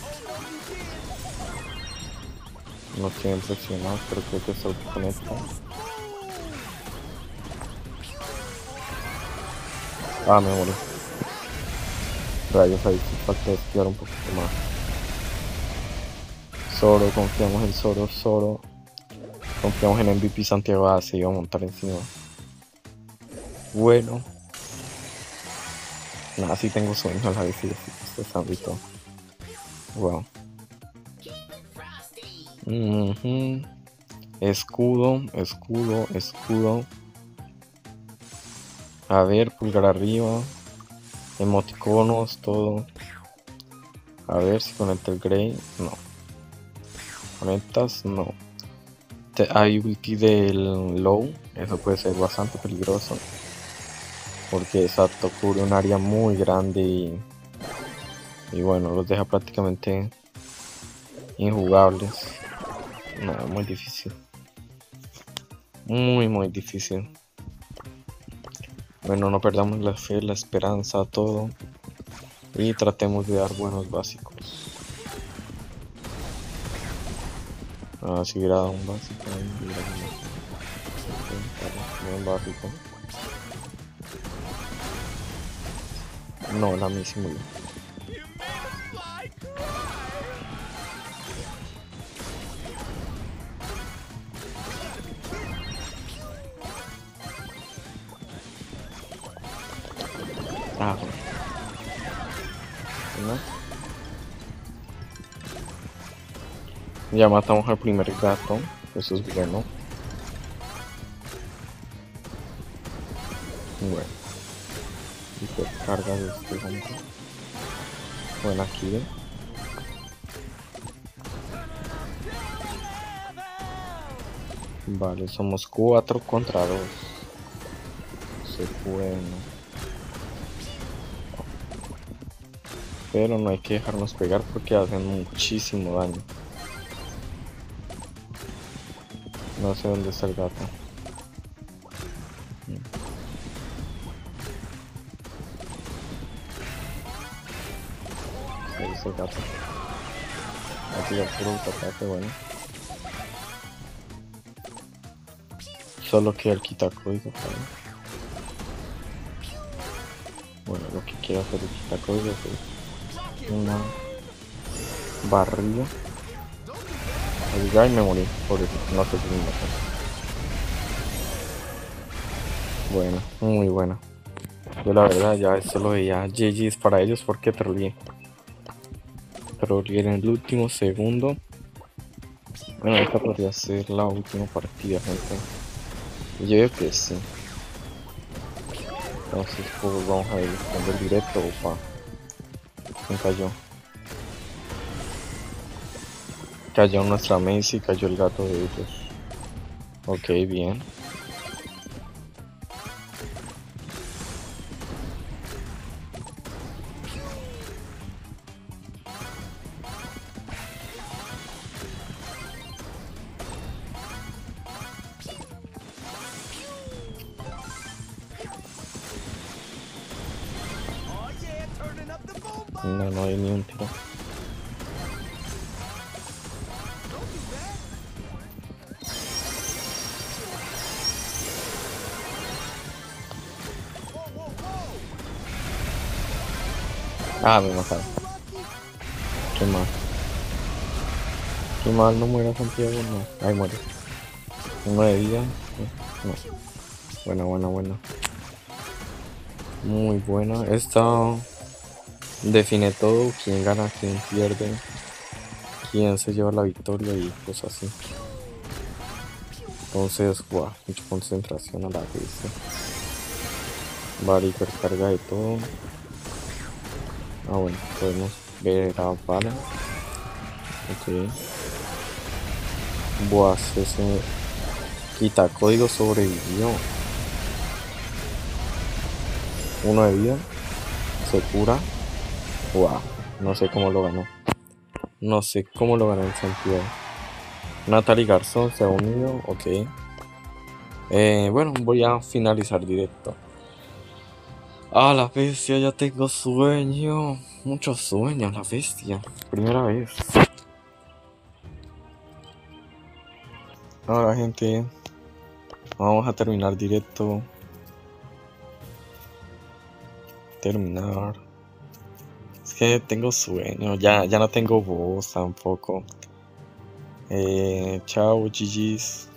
No tienen presionados, pero creo que se autoconecta. Ah, me morí. Rayos, ahí sí falta esquivar un poquito más. Zoro, confiamos en Zoro, Zoro. Confiamos en M V P Santiago. Ah, se iba a montar encima. Bueno. Nada, sí tengo sueño a la vez, sí, estresando y todo. Wow. Uh-huh. Escudo, escudo, escudo. A ver, pulgar arriba. Emoticonos, todo. A ver si conecta el Grey. No. Conectas, no. Te, hay ulti del Low. Eso puede ser bastante peligroso. Porque exacto, cubre un área muy grande y, y bueno, los deja prácticamente injugables. No, muy difícil. Muy, muy difícil. Bueno, no perdamos la fe, la esperanza, todo. Y tratemos de dar buenos básicos. Ah, si hubiera dado un básico, hubiera un básico. No, la misma. Ah, ¿no? Ya matamos al primer gato, eso es bueno. Bueno, y pues carga de este hombre. Bueno, aquí. Vale, somos cuatro contra dos. Se puede. Pero no hay que dejarnos pegar porque hacen muchísimo daño. No sé dónde está el gato. Ahí está el gato. Aquí el puro ataque, bueno. Solo queda el quitacódigo. Bueno, lo que quiero hacer el quitacódigo es una barrilla. Y me morí, por eso no sé qué me mató. Bueno, muy buena. Yo la verdad ya esto lo veía G G's para ellos porque troleé. Troleé en el último segundo. Bueno, esta podría ser la última partida, gente. Yo digo que sí. Entonces pues vamos a ir buscando el directo, opa. Me cayó. Cayó nuestra Macy, cayó el gato de ellos. Ok, bien. No, no hay ni un tiro. Ah, me mataron. Qué mal. Qué mal, no muera Santiago, no. Ahí muere. Uno de vida. No. Buena, buena, buena. Muy buena. Esta define todo. Quién gana, quién pierde. Quién se lleva la victoria y cosas así. Entonces, wow, mucha concentración a la vez. Vale, hipercarga de todo. Ah, bueno, podemos ver a Vale. Ok. Buah, ese quita código sobrevivió. Uno de vida. Se cura. Buah, no sé cómo lo ganó. No sé cómo lo ganó en Santiago. Natalie Garzón se ha unido. Ok. Eh, bueno, voy a finalizar directo. Ah, la bestia, ya tengo sueño. Mucho sueño, la bestia. Primera vez. Ahora, gente, vamos a terminar directo. Terminar. Es que tengo sueño. Ya, ya no tengo voz tampoco. Eh, chao, G G's.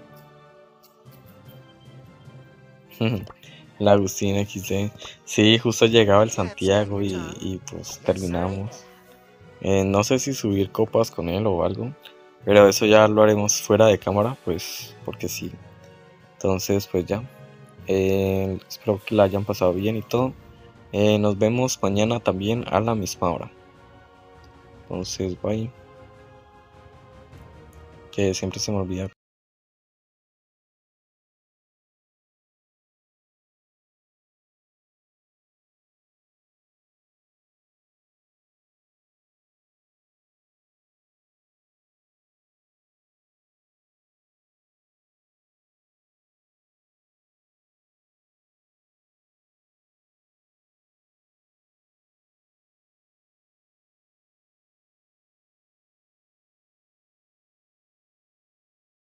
La Agustina X D. Sí, justo llegaba el Santiago y, y pues terminamos. Eh, no sé si subir copas con él o algo, pero eso ya lo haremos fuera de cámara, pues porque sí. Entonces, pues ya. Eh, espero que la hayan pasado bien y todo. Eh, nos vemos mañana también a la misma hora. Entonces, bye. Que siempre se me olvida